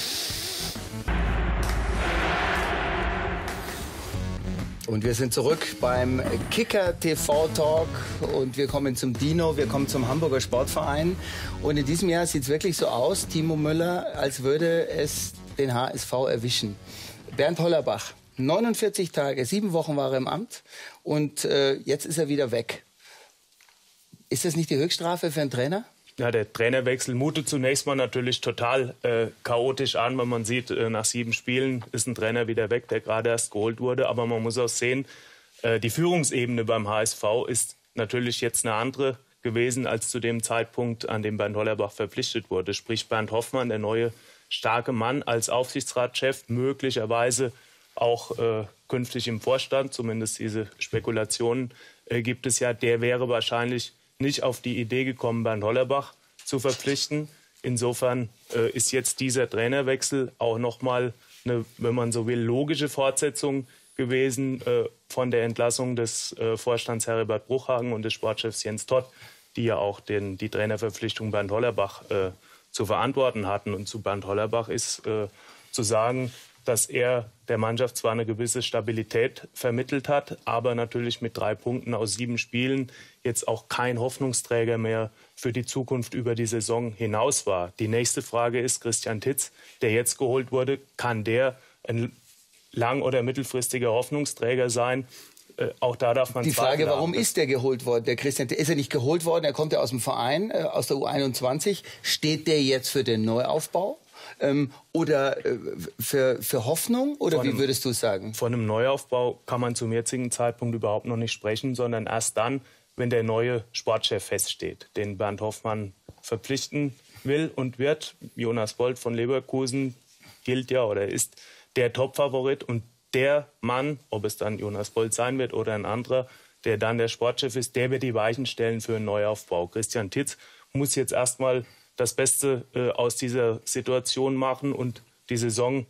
Und wir sind zurück beim Kicker T V Talk und wir kommen zum Dino, wir kommen zum Hamburger Sportverein. Und in diesem Jahr sieht es wirklich so aus, Timo Müller, als würde es den H S V erwischen. Bernd Hollerbach, neunundvierzig Tage, sieben Wochen war er im Amt und äh, jetzt ist er wieder weg. Ist das nicht die Höchststrafe für einen Trainer? Ja, der Trainerwechsel mutet zunächst mal natürlich total äh, chaotisch an, weil man sieht, äh, nach sieben Spielen ist ein Trainer wieder weg, der gerade erst geholt wurde. Aber man muss auch sehen, äh, die Führungsebene beim H S V ist natürlich jetzt eine andere gewesen als zu dem Zeitpunkt, an dem Bernd Hollerbach verpflichtet wurde. Sprich Bernd Hoffmann, der neue starke Mann als Aufsichtsratschef, möglicherweise auch äh, künftig im Vorstand, zumindest diese Spekulationen äh, gibt es ja, der wäre wahrscheinlich nicht auf die Idee gekommen, Bernd Hollerbach zu verpflichten. Insofern äh, ist jetzt dieser Trainerwechsel auch nochmal eine, wenn man so will, logische Fortsetzung gewesen äh, von der Entlassung des äh, Vorstands Heribert Bruchhagen und des Sportchefs Jens Todt, die ja auch den, die Trainerverpflichtung Bernd Hollerbach äh, zu verantworten hatten. Und zu Bernd Hollerbach ist äh, zu sagen, dass er der Mannschaft zwar eine gewisse Stabilität vermittelt hat, aber natürlich mit drei Punkten aus sieben Spielen jetzt auch kein Hoffnungsträger mehr für die Zukunft über die Saison hinaus war. Die nächste Frage ist, Christian Titz, der jetzt geholt wurde, kann der ein lang- oder mittelfristiger Hoffnungsträger sein? äh, auch da darf man Die Frage, Zweifel warum haben. ist der geholt worden? Der Christian, ist er nicht geholt worden? Er kommt ja aus dem Verein, äh, aus der U einundzwanzig. Steht der jetzt für den Neuaufbau? Ähm, oder äh, für, für Hoffnung? Oder Von wie einem- würdest du es sagen? Von einem Neuaufbau kann man zum jetzigen Zeitpunkt überhaupt noch nicht sprechen, sondern erst dann, wenn der neue Sportchef feststeht, den Bernd Hoffmann verpflichten will und wird. Jonas Bold von Leverkusen gilt ja oder ist der Topfavorit und der Mann, ob es dann Jonas Bold sein wird oder ein anderer, der dann der Sportchef ist, der wird die Weichen stellen für einen Neuaufbau. Christian Titz muss jetzt erstmal das Beste äh, aus dieser Situation machen und die Saison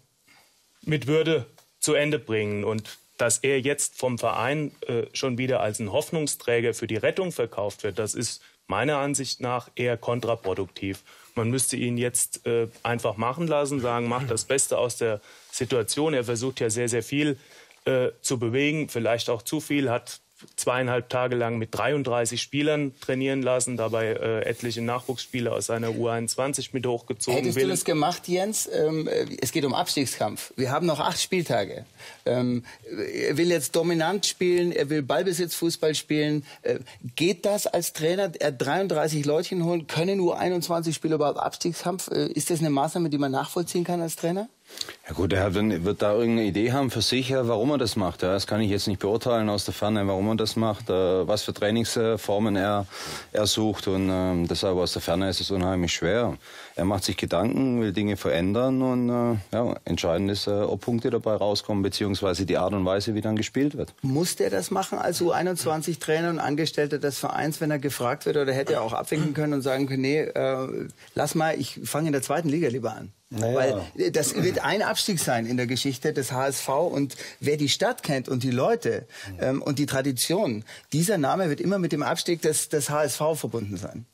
mit Würde zu Ende bringen. Und dass er jetzt vom Verein äh, schon wieder als ein Hoffnungsträger für die Rettung verkauft wird, das ist meiner Ansicht nach eher kontraproduktiv. Man müsste ihn jetzt äh, einfach machen lassen, sagen, macht das Beste aus der Situation. Er versucht ja sehr, sehr viel äh, zu bewegen, vielleicht auch zu viel, hat zweieinhalb Tage lang mit dreiunddreißig Spielern trainieren lassen, dabei äh, etliche Nachwuchsspieler aus seiner U einundzwanzig mit hochgezogen. Hättest will. du das gemacht, Jens? Ähm, es geht um Abstiegskampf. Wir haben noch acht Spieltage. Ähm, er will jetzt dominant spielen, er will Ballbesitzfußball spielen. Äh, geht das als Trainer? Er dreiunddreißig Leutchen holen, können U einundzwanzig Spieler überhaupt Abstiegskampf? Äh, ist das eine Maßnahme, die man nachvollziehen kann als Trainer? Ja gut, er hat, wird da irgendeine Idee haben für sich, warum er das macht. Das kann ich jetzt nicht beurteilen aus der Ferne, warum er das macht, was für Trainingsformen er, er sucht. Und ähm, deshalb aus der Ferne ist es unheimlich schwer. Er macht sich Gedanken, will Dinge verändern und äh, ja, entscheidend ist, äh, ob Punkte dabei rauskommen, beziehungsweise die Art und Weise, wie dann gespielt wird. Muss der das machen als U einundzwanzig-Trainer und Angestellter des Vereins, wenn er gefragt wird? Oder hätte er auch abwinken können und sagen können, nee, äh, lass mal, ich fange in der zweiten Liga lieber an. Naja. Weil das wird ein Abstieg sein in der Geschichte des H S V. Und wer die Stadt kennt und die Leute ähm, und die Tradition, dieser Name wird immer mit dem Abstieg des, des H S V verbunden sein.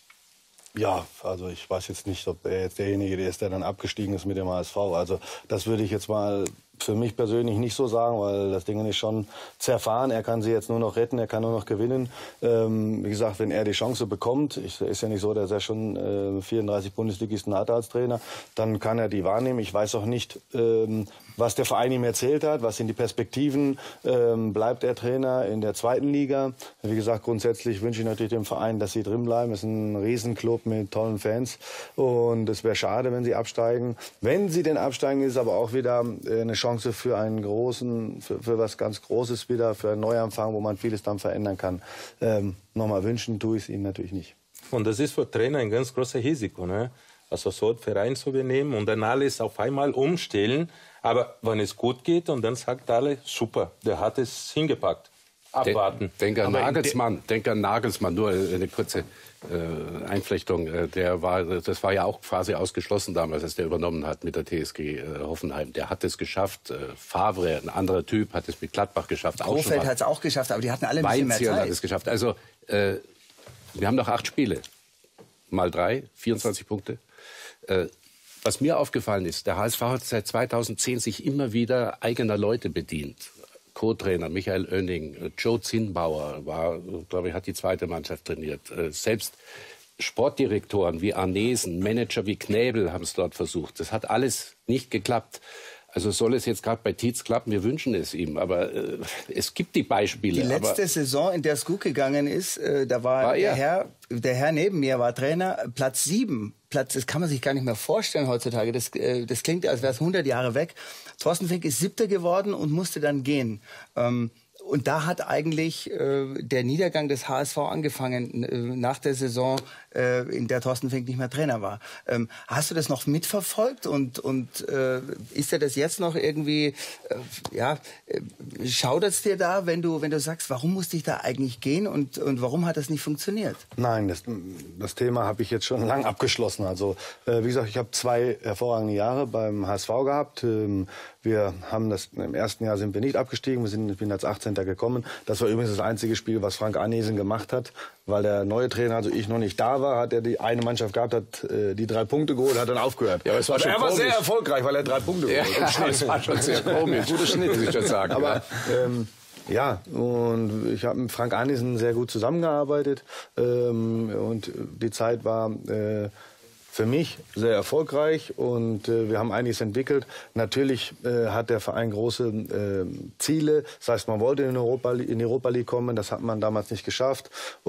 Ja, also ich weiß jetzt nicht, ob er jetzt derjenige ist, der dann abgestiegen ist mit dem H S V. Also das würde ich jetzt mal für mich persönlich nicht so sagen, weil das Ding ist schon zerfahren. Er kann sie jetzt nur noch retten, er kann nur noch gewinnen. Ähm, wie gesagt, wenn er die Chance bekommt, ich, ist ja nicht so, dass er schon äh, vierunddreißig Bundesligisten hat als Trainer, dann kann er die wahrnehmen. Ich weiß auch nicht, ähm, was der Verein ihm erzählt hat, was sind die Perspektiven. Ähm, bleibt er Trainer in der zweiten Liga? Wie gesagt, grundsätzlich wünsche ich natürlich dem Verein, dass sie drin bleiben. Es ist ein Riesenclub mit tollen Fans und es wäre schade, wenn sie absteigen. Wenn sie denn absteigen, ist aber auch wieder äh, eine Chance für einen großen, für, für was ganz Großes wieder, für einen Neuanfang, wo man vieles dann verändern kann. Ähm, nochmal wünschen tue ich es ihnen natürlich nicht. Und das ist für Trainer ein ganz großes Risiko, ne? Also so einen Verein zu übernehmen und dann alles auf einmal umstellen. Aber wenn es gut geht und dann sagt alle, super, der hat es hingepackt. Abwarten. Denk an Aber in Nagelsmann, denk an Nagelsmann, nur eine kurze äh, Einflechtung. Äh, der war, das war ja auch quasi ausgeschlossen damals, als der übernommen hat mit der T S G äh, Hoffenheim. Der hat es geschafft. Äh, Favre, ein anderer Typ, hat es mit Gladbach geschafft. Auch schon Kofeld mal. hat es auch geschafft, aber die hatten alle ein bisschen mehr Weinzierl hat Zeit. es geschafft. Also äh, wir haben noch acht Spiele. Mal drei, vierundzwanzig Punkte. Äh, was mir aufgefallen ist, der H S V hat seit zweitausendzehn sich immer wieder eigener Leute bedient. Co-Trainer Michael Oenning, Joe Zinnbauer war, glaube ich, hat die zweite Mannschaft trainiert. Selbst Sportdirektoren wie Arnesen, Manager wie Knäbel haben es dort versucht. Das hat alles nicht geklappt. Also soll es jetzt gerade bei Tietz klappen, wir wünschen es ihm. Aber äh, es gibt die Beispiele. Die letzte aber Saison, in der es gut gegangen ist, äh, da war, War der, er. Herr, der Herr neben mir war Trainer, Platz sieben. Platz, das kann man sich gar nicht mehr vorstellen heutzutage. Das, äh, das klingt, als wäre es hundert Jahre weg. Thorsten Fink ist Siebter geworden und musste dann gehen. Ähm, und da hat eigentlich äh, der Niedergang des H S V angefangen, äh, nach der Saison, äh, in der Thorsten Fink nicht mehr Trainer war. Ähm, hast du das noch mitverfolgt und, und äh, ist dir das jetzt noch irgendwie, äh, ja, äh, schaudert es dir da, wenn du, wenn du sagst, warum musste ich da eigentlich gehen und, und warum hat das nicht funktioniert? Nein, das, das Thema habe ich jetzt schon lang abgeschlossen. Also äh, wie gesagt, ich habe zwei hervorragende Jahre beim H S V gehabt. Ähm, wir haben das im ersten Jahr sind wir nicht abgestiegen. Wir sind, ich bin als achtzehnter gekommen. Das war übrigens das einzige Spiel, was Frank Arnesen gemacht hat, weil der neue Trainer, also ich noch nicht da war, hat er die eine Mannschaft gehabt, hat äh, die drei Punkte geholt, hat dann aufgehört. Ja, aber es war schon er war komisch. sehr erfolgreich, weil er drei Punkte ja, geholt hat. das war schon sehr komisch. Guter Schnitt, muss ich schon sagen. Aber ähm, ja, und ich habe mit Frank Arnesen sehr gut zusammengearbeitet ähm, und die Zeit war äh, für mich sehr erfolgreich und äh, wir haben einiges entwickelt. Natürlich äh, hat der Verein große äh, Ziele. Das heißt, man wollte in Europa, in die Europa League kommen, das hat man damals nicht geschafft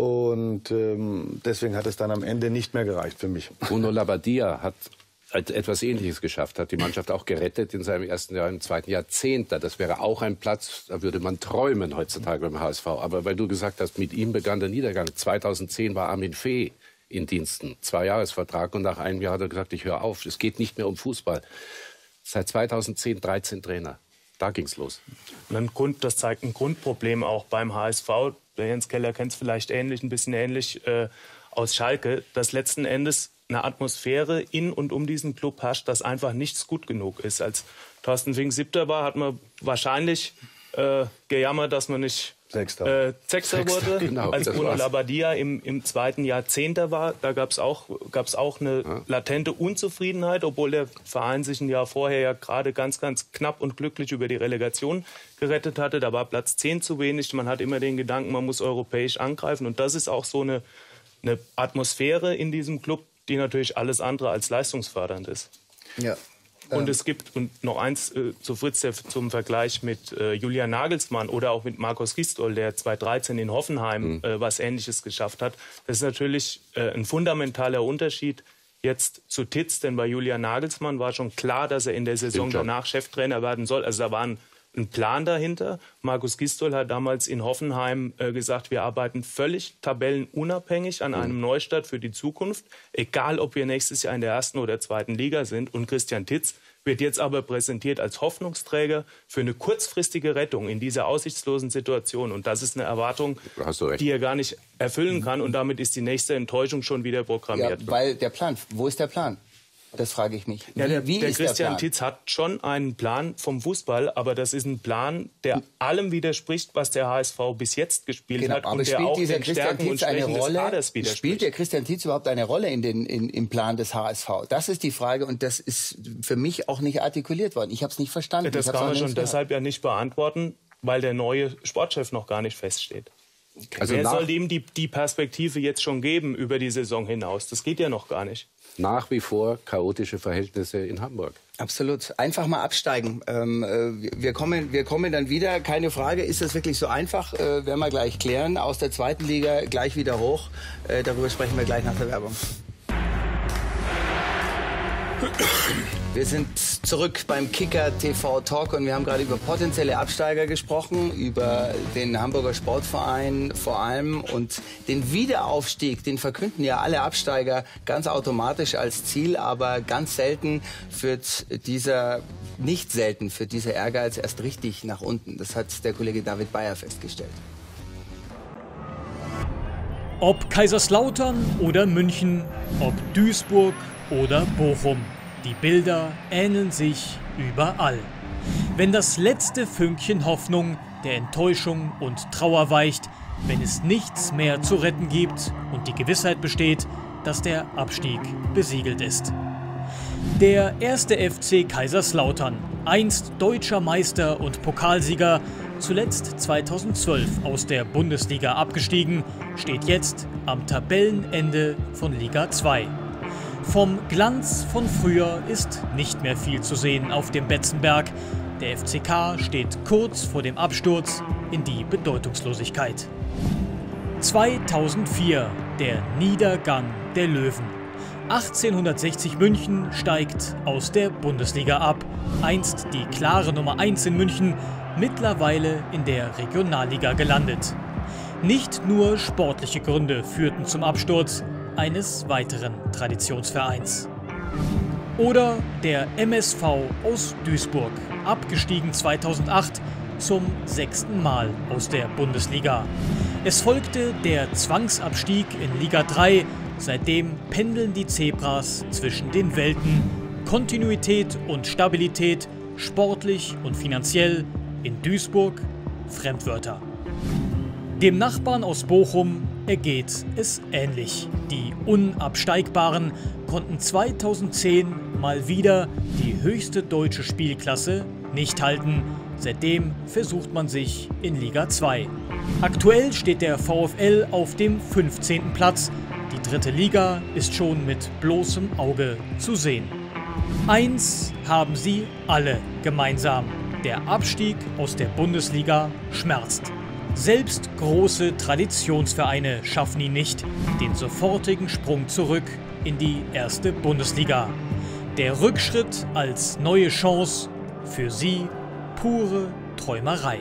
und ähm, deswegen hat es dann am Ende nicht mehr gereicht für mich. Bruno Labbadia hat etwas Ähnliches geschafft, hat die Mannschaft auch gerettet in seinem ersten Jahr, im zweiten Jahrzehnt. Das wäre auch ein Platz, da würde man träumen heutzutage beim H S V. Aber weil du gesagt hast, mit ihm begann der Niedergang. zweitausendzehn war Armin Fee in Diensten, Zweijahresvertrag und nach einem Jahr hat er gesagt, ich höre auf, es geht nicht mehr um Fußball. Seit zweitausendzehn dreizehn Trainer. Da ging's los. Ein Grund, das zeigt ein Grundproblem auch beim H S V. Der Jens Keller kennt es vielleicht ähnlich, ein bisschen ähnlich äh, aus Schalke, dass letzten Endes eine Atmosphäre in und um diesen Club herrscht, dass einfach nichts gut genug ist. Als Thorsten Fink Siebter war, hat man wahrscheinlich äh, gejammert, dass man nicht Sechster, äh, Sechster, Sechster wurde. Genau, als Bruno Labbadia im, im zweiten Jahrzehnter war, da gab es auch, gab's auch eine ja. latente Unzufriedenheit, obwohl der Verein sich ein Jahr vorher ja gerade ganz, ganz knapp und glücklich über die Relegation gerettet hatte. Da war Platz zehn zu wenig. Man hat immer den Gedanken, man muss europäisch angreifen. Und das ist auch so eine, eine Atmosphäre in diesem Club, die natürlich alles andere als leistungsfördernd ist. Ja. Und es gibt, und noch eins äh, zu Fritz, der, zum Vergleich mit äh, Julian Nagelsmann oder auch mit Markus Gisdol, der zweitausenddreizehn in Hoffenheim mhm. äh, was Ähnliches geschafft hat. Das ist natürlich äh, ein fundamentaler Unterschied jetzt zu Titz, denn bei Julian Nagelsmann war schon klar, dass er in der Saison danach Cheftrainer werden soll. Also da war ein ein Plan dahinter. Markus Gisdol hat damals in Hoffenheim äh, gesagt, wir arbeiten völlig tabellenunabhängig an einem Neustart für die Zukunft, egal ob wir nächstes Jahr in der ersten oder zweiten Liga sind. Und Christian Titz wird jetzt aber präsentiert als Hoffnungsträger für eine kurzfristige Rettung in dieser aussichtslosen Situation. Und das ist eine Erwartung, die er gar nicht erfüllen kann. Und damit ist die nächste Enttäuschung schon wieder programmiert. Ja, weil der Plan, wo ist der Plan? Das frage ich mich. Wie, ja, der wie der ist Christian der Titz hat schon einen Plan vom Fußball, aber das ist ein Plan, der allem widerspricht, was der H S V bis jetzt gespielt genau, hat aber und der auch dieser den Christian Stärken Titz und Schwächen eine Rolle, des Kaders widerspricht. Spielt der Christian Titz überhaupt eine Rolle in den, in, im Plan des H S V? Das ist die Frage und das ist für mich auch nicht artikuliert worden. Ich habe es nicht verstanden. Das kann man schon gehört. deshalb ja nicht beantworten, weil der neue Sportchef noch gar nicht feststeht. Also Wer soll ihm die, die Perspektive jetzt schon geben über die Saison hinaus? Das geht ja noch gar nicht. Nach wie vor chaotische Verhältnisse in Hamburg. Absolut. Einfach mal absteigen. Ähm, äh, wir, kommen, wir kommen dann wieder. Keine Frage, ist das wirklich so einfach? Äh, werden wir gleich klären. Aus der zweiten Liga gleich wieder hoch. Äh, darüber sprechen wir gleich nach der Werbung. Wir sind zurück beim Kicker T V Talk und wir haben gerade über potenzielle Absteiger gesprochen, über den Hamburger Sportverein vor allem und den Wiederaufstieg, den verkünden ja alle Absteiger ganz automatisch als Ziel, aber ganz selten führt dieser, nicht selten führt dieser Ehrgeiz erst richtig nach unten. Das hat der Kollege David Bayer festgestellt. Ob Kaiserslautern oder München, ob Duisburg oder Bochum. Die Bilder ähneln sich überall. Wenn das letzte Fünkchen Hoffnung der Enttäuschung und Trauer weicht, wenn es nichts mehr zu retten gibt und die Gewissheit besteht, dass der Abstieg besiegelt ist. Der erste F C Kaiserslautern, einst deutscher Meister und Pokalsieger, zuletzt zweitausendzwölf aus der Bundesliga abgestiegen, steht jetzt am Tabellenende von Liga zwei. Vom Glanz von früher ist nicht mehr viel zu sehen auf dem Betzenberg. Der F C K steht kurz vor dem Absturz in die Bedeutungslosigkeit. zweitausendvier, der Niedergang der Löwen. achtzehnhundertsechzig München steigt aus der Bundesliga ab. Einst die klare Nummer eins in München, mittlerweile in der Regionalliga gelandet. Nicht nur sportliche Gründe führten zum Absturz eines weiteren Traditionsvereins. Oder der M S V aus Duisburg, abgestiegen zweitausendacht zum sechsten Mal aus der Bundesliga. Es folgte der Zwangsabstieg in Liga drei, seitdem pendeln die Zebras zwischen den Welten. Kontinuität und Stabilität, sportlich und finanziell, in Duisburg Fremdwörter. Dem Nachbarn aus Bochum ergeht es ähnlich. Die Unabsteigbaren konnten zweitausendzehn mal wieder die höchste deutsche Spielklasse nicht halten. Seitdem versucht man sich in Liga zwei. Aktuell steht der VfL auf dem fünfzehnten Platz, Die dritte Liga ist schon mit bloßem Auge zu sehen. Eins haben sie alle gemeinsam. Der Abstieg aus der Bundesliga schmerzt. Selbst große Traditionsvereine schaffen ihn nicht, den sofortigen Sprung zurück in die erste Bundesliga. Der Rückschritt als neue Chance, für sie pure Träumerei.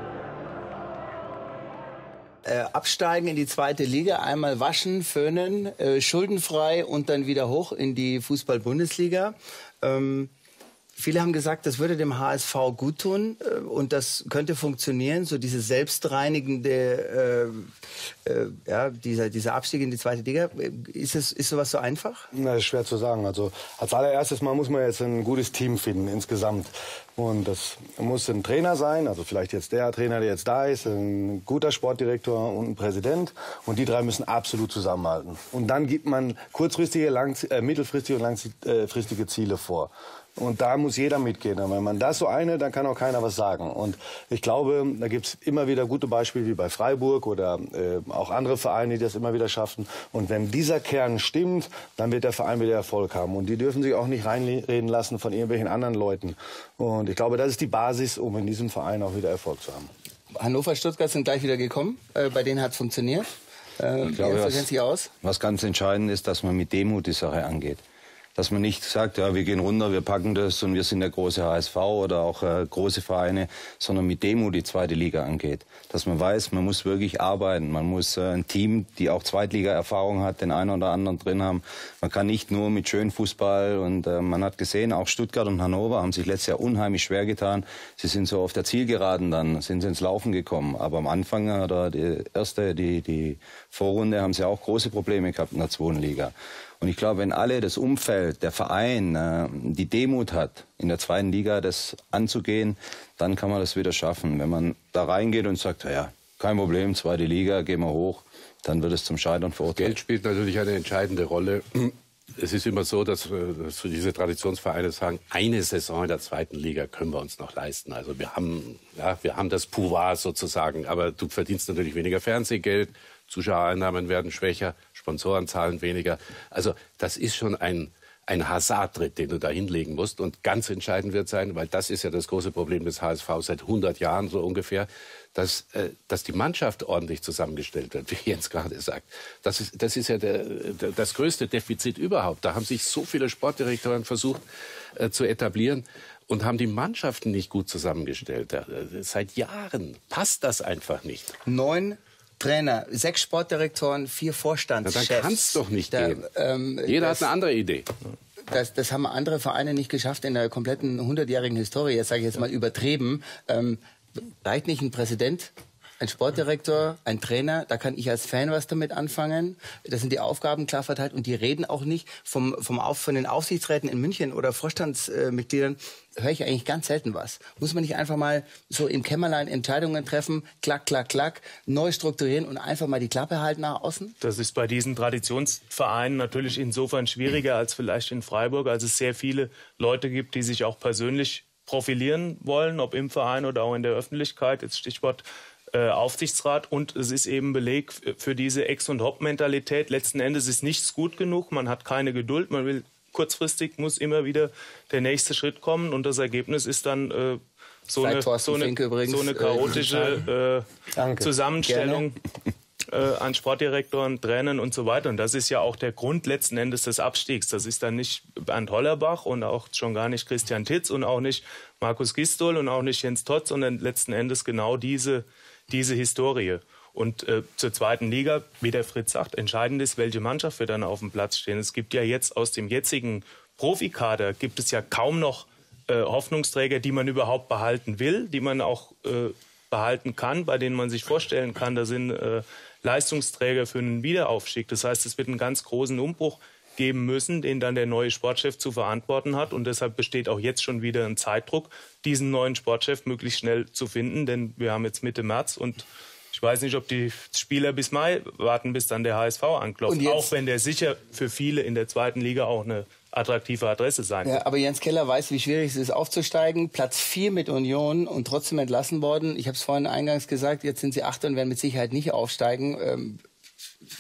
Äh, absteigen in die zweite Liga, einmal waschen, föhnen, äh, schuldenfrei und dann wieder hoch in die Fußball-Bundesliga. Ähm, viele haben gesagt, das würde dem H S V gut tun äh, und das könnte funktionieren, so diese selbstreinigende, äh, äh, ja, dieser, dieser Abstieg in die zweite Liga. Ist, es, ist sowas so einfach? Na, das ist schwer zu sagen. Also als allererstes Mal muss man jetzt ein gutes Team finden insgesamt. Und das muss ein Trainer sein, also vielleicht jetzt der Trainer, der jetzt da ist, ein guter Sportdirektor und ein Präsident. Und die drei müssen absolut zusammenhalten. Und dann gibt man kurzfristige, lang, äh, mittelfristige und langfristige Ziele vor. Und da muss jeder mitgehen. Und wenn man das so einhält, dann kann auch keiner was sagen. Und ich glaube, da gibt es immer wieder gute Beispiele wie bei Freiburg oder äh, auch andere Vereine, die das immer wieder schaffen. Und wenn dieser Kern stimmt, dann wird der Verein wieder Erfolg haben. Und die dürfen sich auch nicht reinreden lassen von irgendwelchen anderen Leuten. Und ich glaube, das ist die Basis, um in diesem Verein auch wieder Erfolg zu haben. Hannover, Stuttgart sind gleich wieder gekommen. Äh, bei denen hat es funktioniert. Äh, ich glaube, was, sich aus? was ganz entscheidend ist, dass man mit Demut die Sache angeht. Dass man nicht sagt, ja, wir gehen runter, wir packen das und wir sind der große H S V oder auch äh, große Vereine, sondern mit Demut die zweite Liga angeht. Dass man weiß, man muss wirklich arbeiten, man muss äh, ein Team, die auch Zweitliga-Erfahrung hat, den einen oder anderen drin haben. Man kann nicht nur mit schönem Fußball und äh, man hat gesehen, auch Stuttgart und Hannover haben sich letztes Jahr unheimlich schwer getan. Sie sind so auf der Zielgeraden dann, sind sie ins Laufen gekommen. Aber am Anfang oder die erste, die, die Vorrunde haben sie auch große Probleme gehabt in der zweiten Liga. Und ich glaube, wenn alle, das Umfeld, der Verein, äh, die Demut hat, in der zweiten Liga das anzugehen, dann kann man das wieder schaffen. Wenn man da reingeht und sagt, ja, kein Problem, zweite Liga, gehen wir hoch, dann wird es zum Scheitern verurteilt. Geld spielt natürlich eine entscheidende Rolle. Es ist immer so, dass, dass diese Traditionsvereine sagen, eine Saison in der zweiten Liga können wir uns noch leisten. Also wir haben, ja, wir haben das Pouvoir sozusagen, aber du verdienst natürlich weniger Fernsehgeld, Zuschauereinnahmen werden schwächer, Sponsoren zahlen weniger. Also das ist schon ein, ein Hasardtritt, den du da hinlegen musst. Und ganz entscheidend wird sein, weil das ist ja das große Problem des H S V seit hundert Jahren so ungefähr, dass, äh, dass die Mannschaft ordentlich zusammengestellt wird, wie Jens gerade sagt. Das ist, das ist ja der, der, das größte Defizit überhaupt. Da haben sich so viele Sportdirektoren versucht äh, zu etablieren und haben die Mannschaften nicht gut zusammengestellt. Äh, seit Jahren passt das einfach nicht. Neun Trainer, sechs Sportdirektoren, vier Vorstandschefs. Na, dann kann es doch nicht da, gehen. Ähm, Jeder das, hat eine andere Idee. Das, das haben andere Vereine nicht geschafft in der kompletten hundertjährigen Historie. Jetzt sage ich jetzt mal übertrieben. Ähm, reicht nicht ein Präsident, ein Sportdirektor, ein Trainer? Da kann ich als Fan was damit anfangen. Das sind die Aufgaben klar verteilt und die reden auch nicht vom, vom Auf, von den Aufsichtsräten in München oder Vorstandsmitgliedern. Höre ich eigentlich ganz selten was. Muss man nicht einfach mal so im Kämmerlein Entscheidungen treffen, klack, klack, klack, neu strukturieren und einfach mal die Klappe halten nach außen? Das ist bei diesen Traditionsvereinen natürlich insofern schwieriger als vielleicht in Freiburg, als es sehr viele Leute gibt, die sich auch persönlich profilieren wollen, ob im Verein oder auch in der Öffentlichkeit. Jetzt Stichwort äh, Aufsichtsrat. Und es ist eben Beleg für diese Ex- und Hop-Mentalität. Letzten Endes ist nichts gut genug. Man hat keine Geduld. Man will kurzfristig, muss immer wieder der nächste Schritt kommen. Und das Ergebnis ist dann äh, so, eine, so, eine, übrigens, so eine chaotische äh, Zusammenstellung äh, an Sportdirektoren, Trainern und so weiter. Und das ist ja auch der Grund letzten Endes des Abstiegs. Das ist dann nicht Bernd Hollerbach und auch schon gar nicht Christian Titz und auch nicht Markus Gistol und auch nicht Jens Todt, sondern letzten Endes genau diese, diese Historie. Und äh, zur zweiten Liga, wie der Fritz sagt, entscheidend ist, welche Mannschaft wird dann auf dem Platz stehen. Es gibt ja jetzt aus dem jetzigen Profikader, gibt es ja kaum noch äh, Hoffnungsträger, die man überhaupt behalten will, die man auch äh, behalten kann, bei denen man sich vorstellen kann, da sind äh, Leistungsträger für einen Wiederaufstieg. Das heißt, es wird einen ganz großen Umbruch geben müssen, den dann der neue Sportchef zu verantworten hat. Und deshalb besteht auch jetzt schon wieder ein Zeitdruck, diesen neuen Sportchef möglichst schnell zu finden. Denn wir haben jetzt Mitte März und ich weiß nicht, ob die Spieler bis Mai warten, bis dann der H S V anklopft. Auch wenn der sicher für viele in der zweiten Liga auch eine attraktive Adresse sein wird. Ja, aber Jens Keller weiß, wie schwierig es ist, aufzusteigen. Platz vier mit Union und trotzdem entlassen worden. Ich habe es vorhin eingangs gesagt, jetzt sind sie Achter und werden mit Sicherheit nicht aufsteigen. Ähm,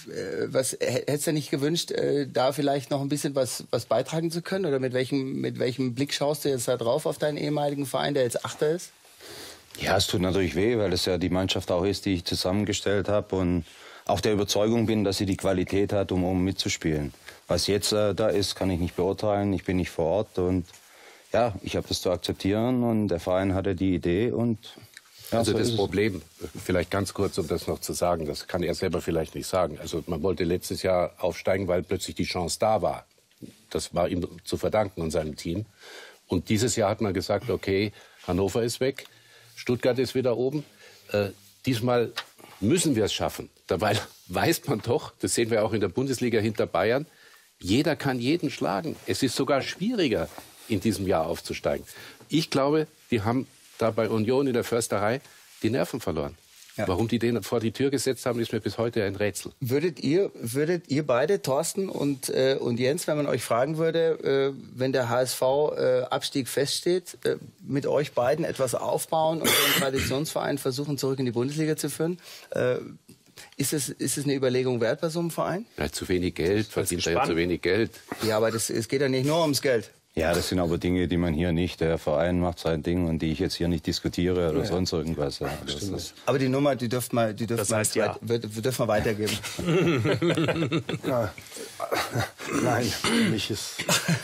was hättest du nicht gewünscht, äh, da vielleicht noch ein bisschen was, was beitragen zu können? Oder mit welchem, mit welchem Blick schaust du jetzt da drauf auf deinen ehemaligen Verein, der jetzt Achter ist? Ja, es tut natürlich weh, weil es ja die Mannschaft auch ist, die ich zusammengestellt habe und auch der Überzeugung bin, dass sie die Qualität hat, um, um mitzuspielen. Was jetzt äh, da ist, kann ich nicht beurteilen. Ich bin nicht vor Ort und ja, ich habe das zu akzeptieren und der Verein hatte die Idee und ja, also so das ist Problem, vielleicht ganz kurz, um das noch zu sagen, das kann er selber vielleicht nicht sagen. Also man wollte letztes Jahr aufsteigen, weil plötzlich die Chance da war. Das war ihm zu verdanken und seinem Team. Und dieses Jahr hat man gesagt, okay, Hannover ist weg, Stuttgart ist wieder oben. Äh, diesmal müssen wir es schaffen. Dabei weiß man doch, das sehen wir auch in der Bundesliga hinter Bayern, jeder kann jeden schlagen. Es ist sogar schwieriger, in diesem Jahr aufzusteigen. Ich glaube, die haben da bei Union in der Försterei die Nerven verloren. Ja. Warum die den vor die Tür gesetzt haben, ist mir bis heute ein Rätsel. Würdet ihr, würdet ihr beide, Thorsten und, äh, und Jens, wenn man euch fragen würde, äh, wenn der H S V-Abstieg äh, feststeht, äh, mit euch beiden etwas aufbauen und den Traditionsverein versuchen, zurück in die Bundesliga zu führen? Äh, ist, es, ist es eine Überlegung wert bei so einem Verein? Ja, zu wenig Geld, verdient er ja zu wenig Geld. Ja, aber das, es geht ja nicht nur ums Geld. Ja, das sind aber Dinge, die man hier nicht, der Verein macht sein Ding und die ich jetzt hier nicht diskutiere oder ja. sonst irgendwas. Ja, das ist aber die Nummer, die dürft man, die dürft das man, heißt, ja. weit, dürft man weitergeben. Ja. Nein, für mich ist...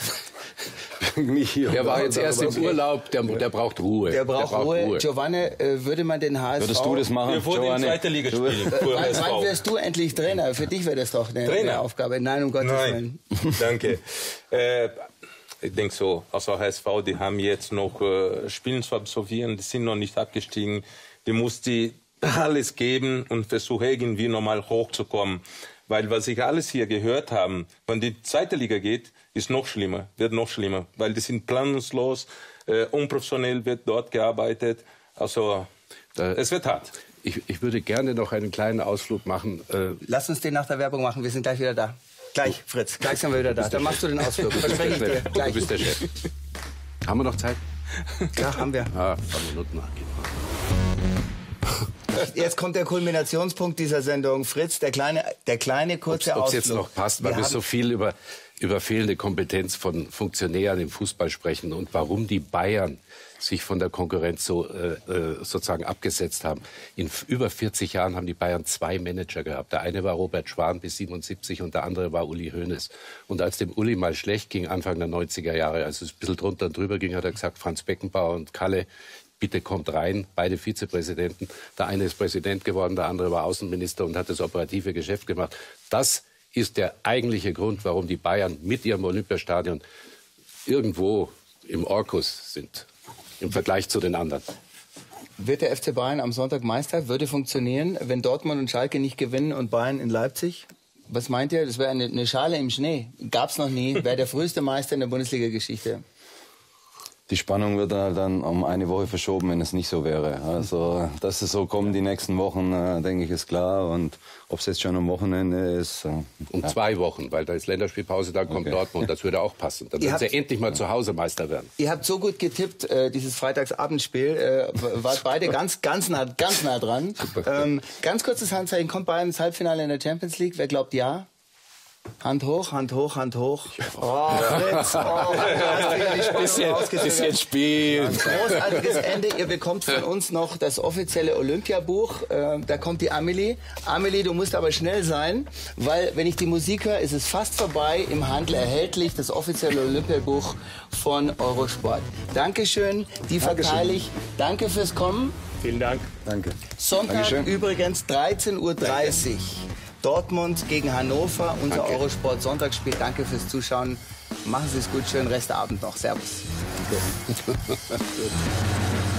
Nicht hier der war jetzt erst im Urlaub, der, der braucht Ruhe. Der braucht, der braucht Ruhe. Ruhe. Giovanni, äh, würde man den H S V... Würdest du das machen, Wir wurden in zweiter Liga spielen. Äh, wann, wann wärst du endlich Trainer? Für dich wäre das doch eine, eine Aufgabe. Nein, um Gottes Willen. Danke. äh, ich denke so, also H S V, die haben jetzt noch äh, Spielen zu absolvieren, die sind noch nicht abgestiegen. Die muss die alles geben und versuchen irgendwie nochmal hochzukommen. Weil was ich alles hier gehört habe, wenn die zweite Liga geht, ist noch schlimmer, wird noch schlimmer. Weil die sind planungslos, äh, unprofessionell wird dort gearbeitet. Also da, es wird hart. Ich, ich würde gerne noch einen kleinen Ausflug machen. Äh, Lass uns den nach der Werbung machen, wir sind gleich wieder da. Gleich, Fritz, gleich sind wir wieder da. Dann machst du den Ausflug. Verspreche ich dir. Gleich. Du bist der Chef. Haben wir noch Zeit? Ja, haben wir. Ah, ein paar Minuten nachgehen. Jetzt kommt der Kulminationspunkt dieser Sendung. Fritz, der kleine, der kleine kurze Ausflug. Ob es jetzt noch passt, weil wir, wir so viel über, über fehlende Kompetenz von Funktionären im Fußball sprechen und warum die Bayern sich von der Konkurrenz so äh, sozusagen abgesetzt haben. In über vierzig Jahren haben die Bayern zwei Manager gehabt. Der eine war Robert Schwan bis siebenundsiebzig und der andere war Uli Hoeneß. Und als dem Uli mal schlecht ging, Anfang der neunziger Jahre, als es ein bisschen drunter und drüber ging, hat er gesagt, Franz Beckenbauer und Kalle, bitte kommt rein, beide Vizepräsidenten. Der eine ist Präsident geworden, der andere war Außenminister und hat das operative Geschäft gemacht. Das ist der eigentliche Grund, warum die Bayern mit ihrem Olympiastadion irgendwo im Orkus sind, im Vergleich zu den anderen. Wird der F C Bayern am Sonntag Meister? Würde funktionieren, wenn Dortmund und Schalke nicht gewinnen und Bayern in Leipzig? Was meint ihr? Das wäre eine, eine Schale im Schnee. Gab's noch nie. Wäre der früheste Meister in der Bundesliga-Geschichte. Die Spannung wird halt dann um eine Woche verschoben, wenn es nicht so wäre. Also, dass es so kommt die nächsten Wochen, äh, denke ich, ist klar. Und ob es jetzt schon am Wochenende ist... Äh, um ja. zwei Wochen, weil da ist Länderspielpause, dann kommt okay. Dortmund. Das würde auch passen. Dann würden sie endlich mal zu Hause Meister werden. Ihr habt so gut getippt, äh, dieses Freitagsabendspiel. Äh, wart beide ganz, ganz, nah, ganz nah dran. Ähm, ganz kurzes Handzeichen. Kommt Bayern ins Halbfinale in der Champions League? Wer glaubt ja? Hand hoch, Hand hoch, Hand hoch. Oh, Fritz, oh, bisschen, bisschen Spiel. Großartiges Ende. Ihr bekommt von uns noch das offizielle Olympiabuch. Äh, da kommt die Amelie. Amelie, du musst aber schnell sein, weil wenn ich die Musik höre, ist es fast vorbei. Im Handel erhältlich das offizielle Olympiabuch von Eurosport. Dankeschön, die verteile ich. Danke fürs Kommen. Vielen Dank. Danke. Sonntag Dankeschön. Übrigens dreizehn Uhr dreißig. Dortmund gegen Hannover, unser Danke. Eurosport Sonntagsspiel. Danke fürs Zuschauen. Machen Sie es gut, schönen Restabend noch. Servus. Danke.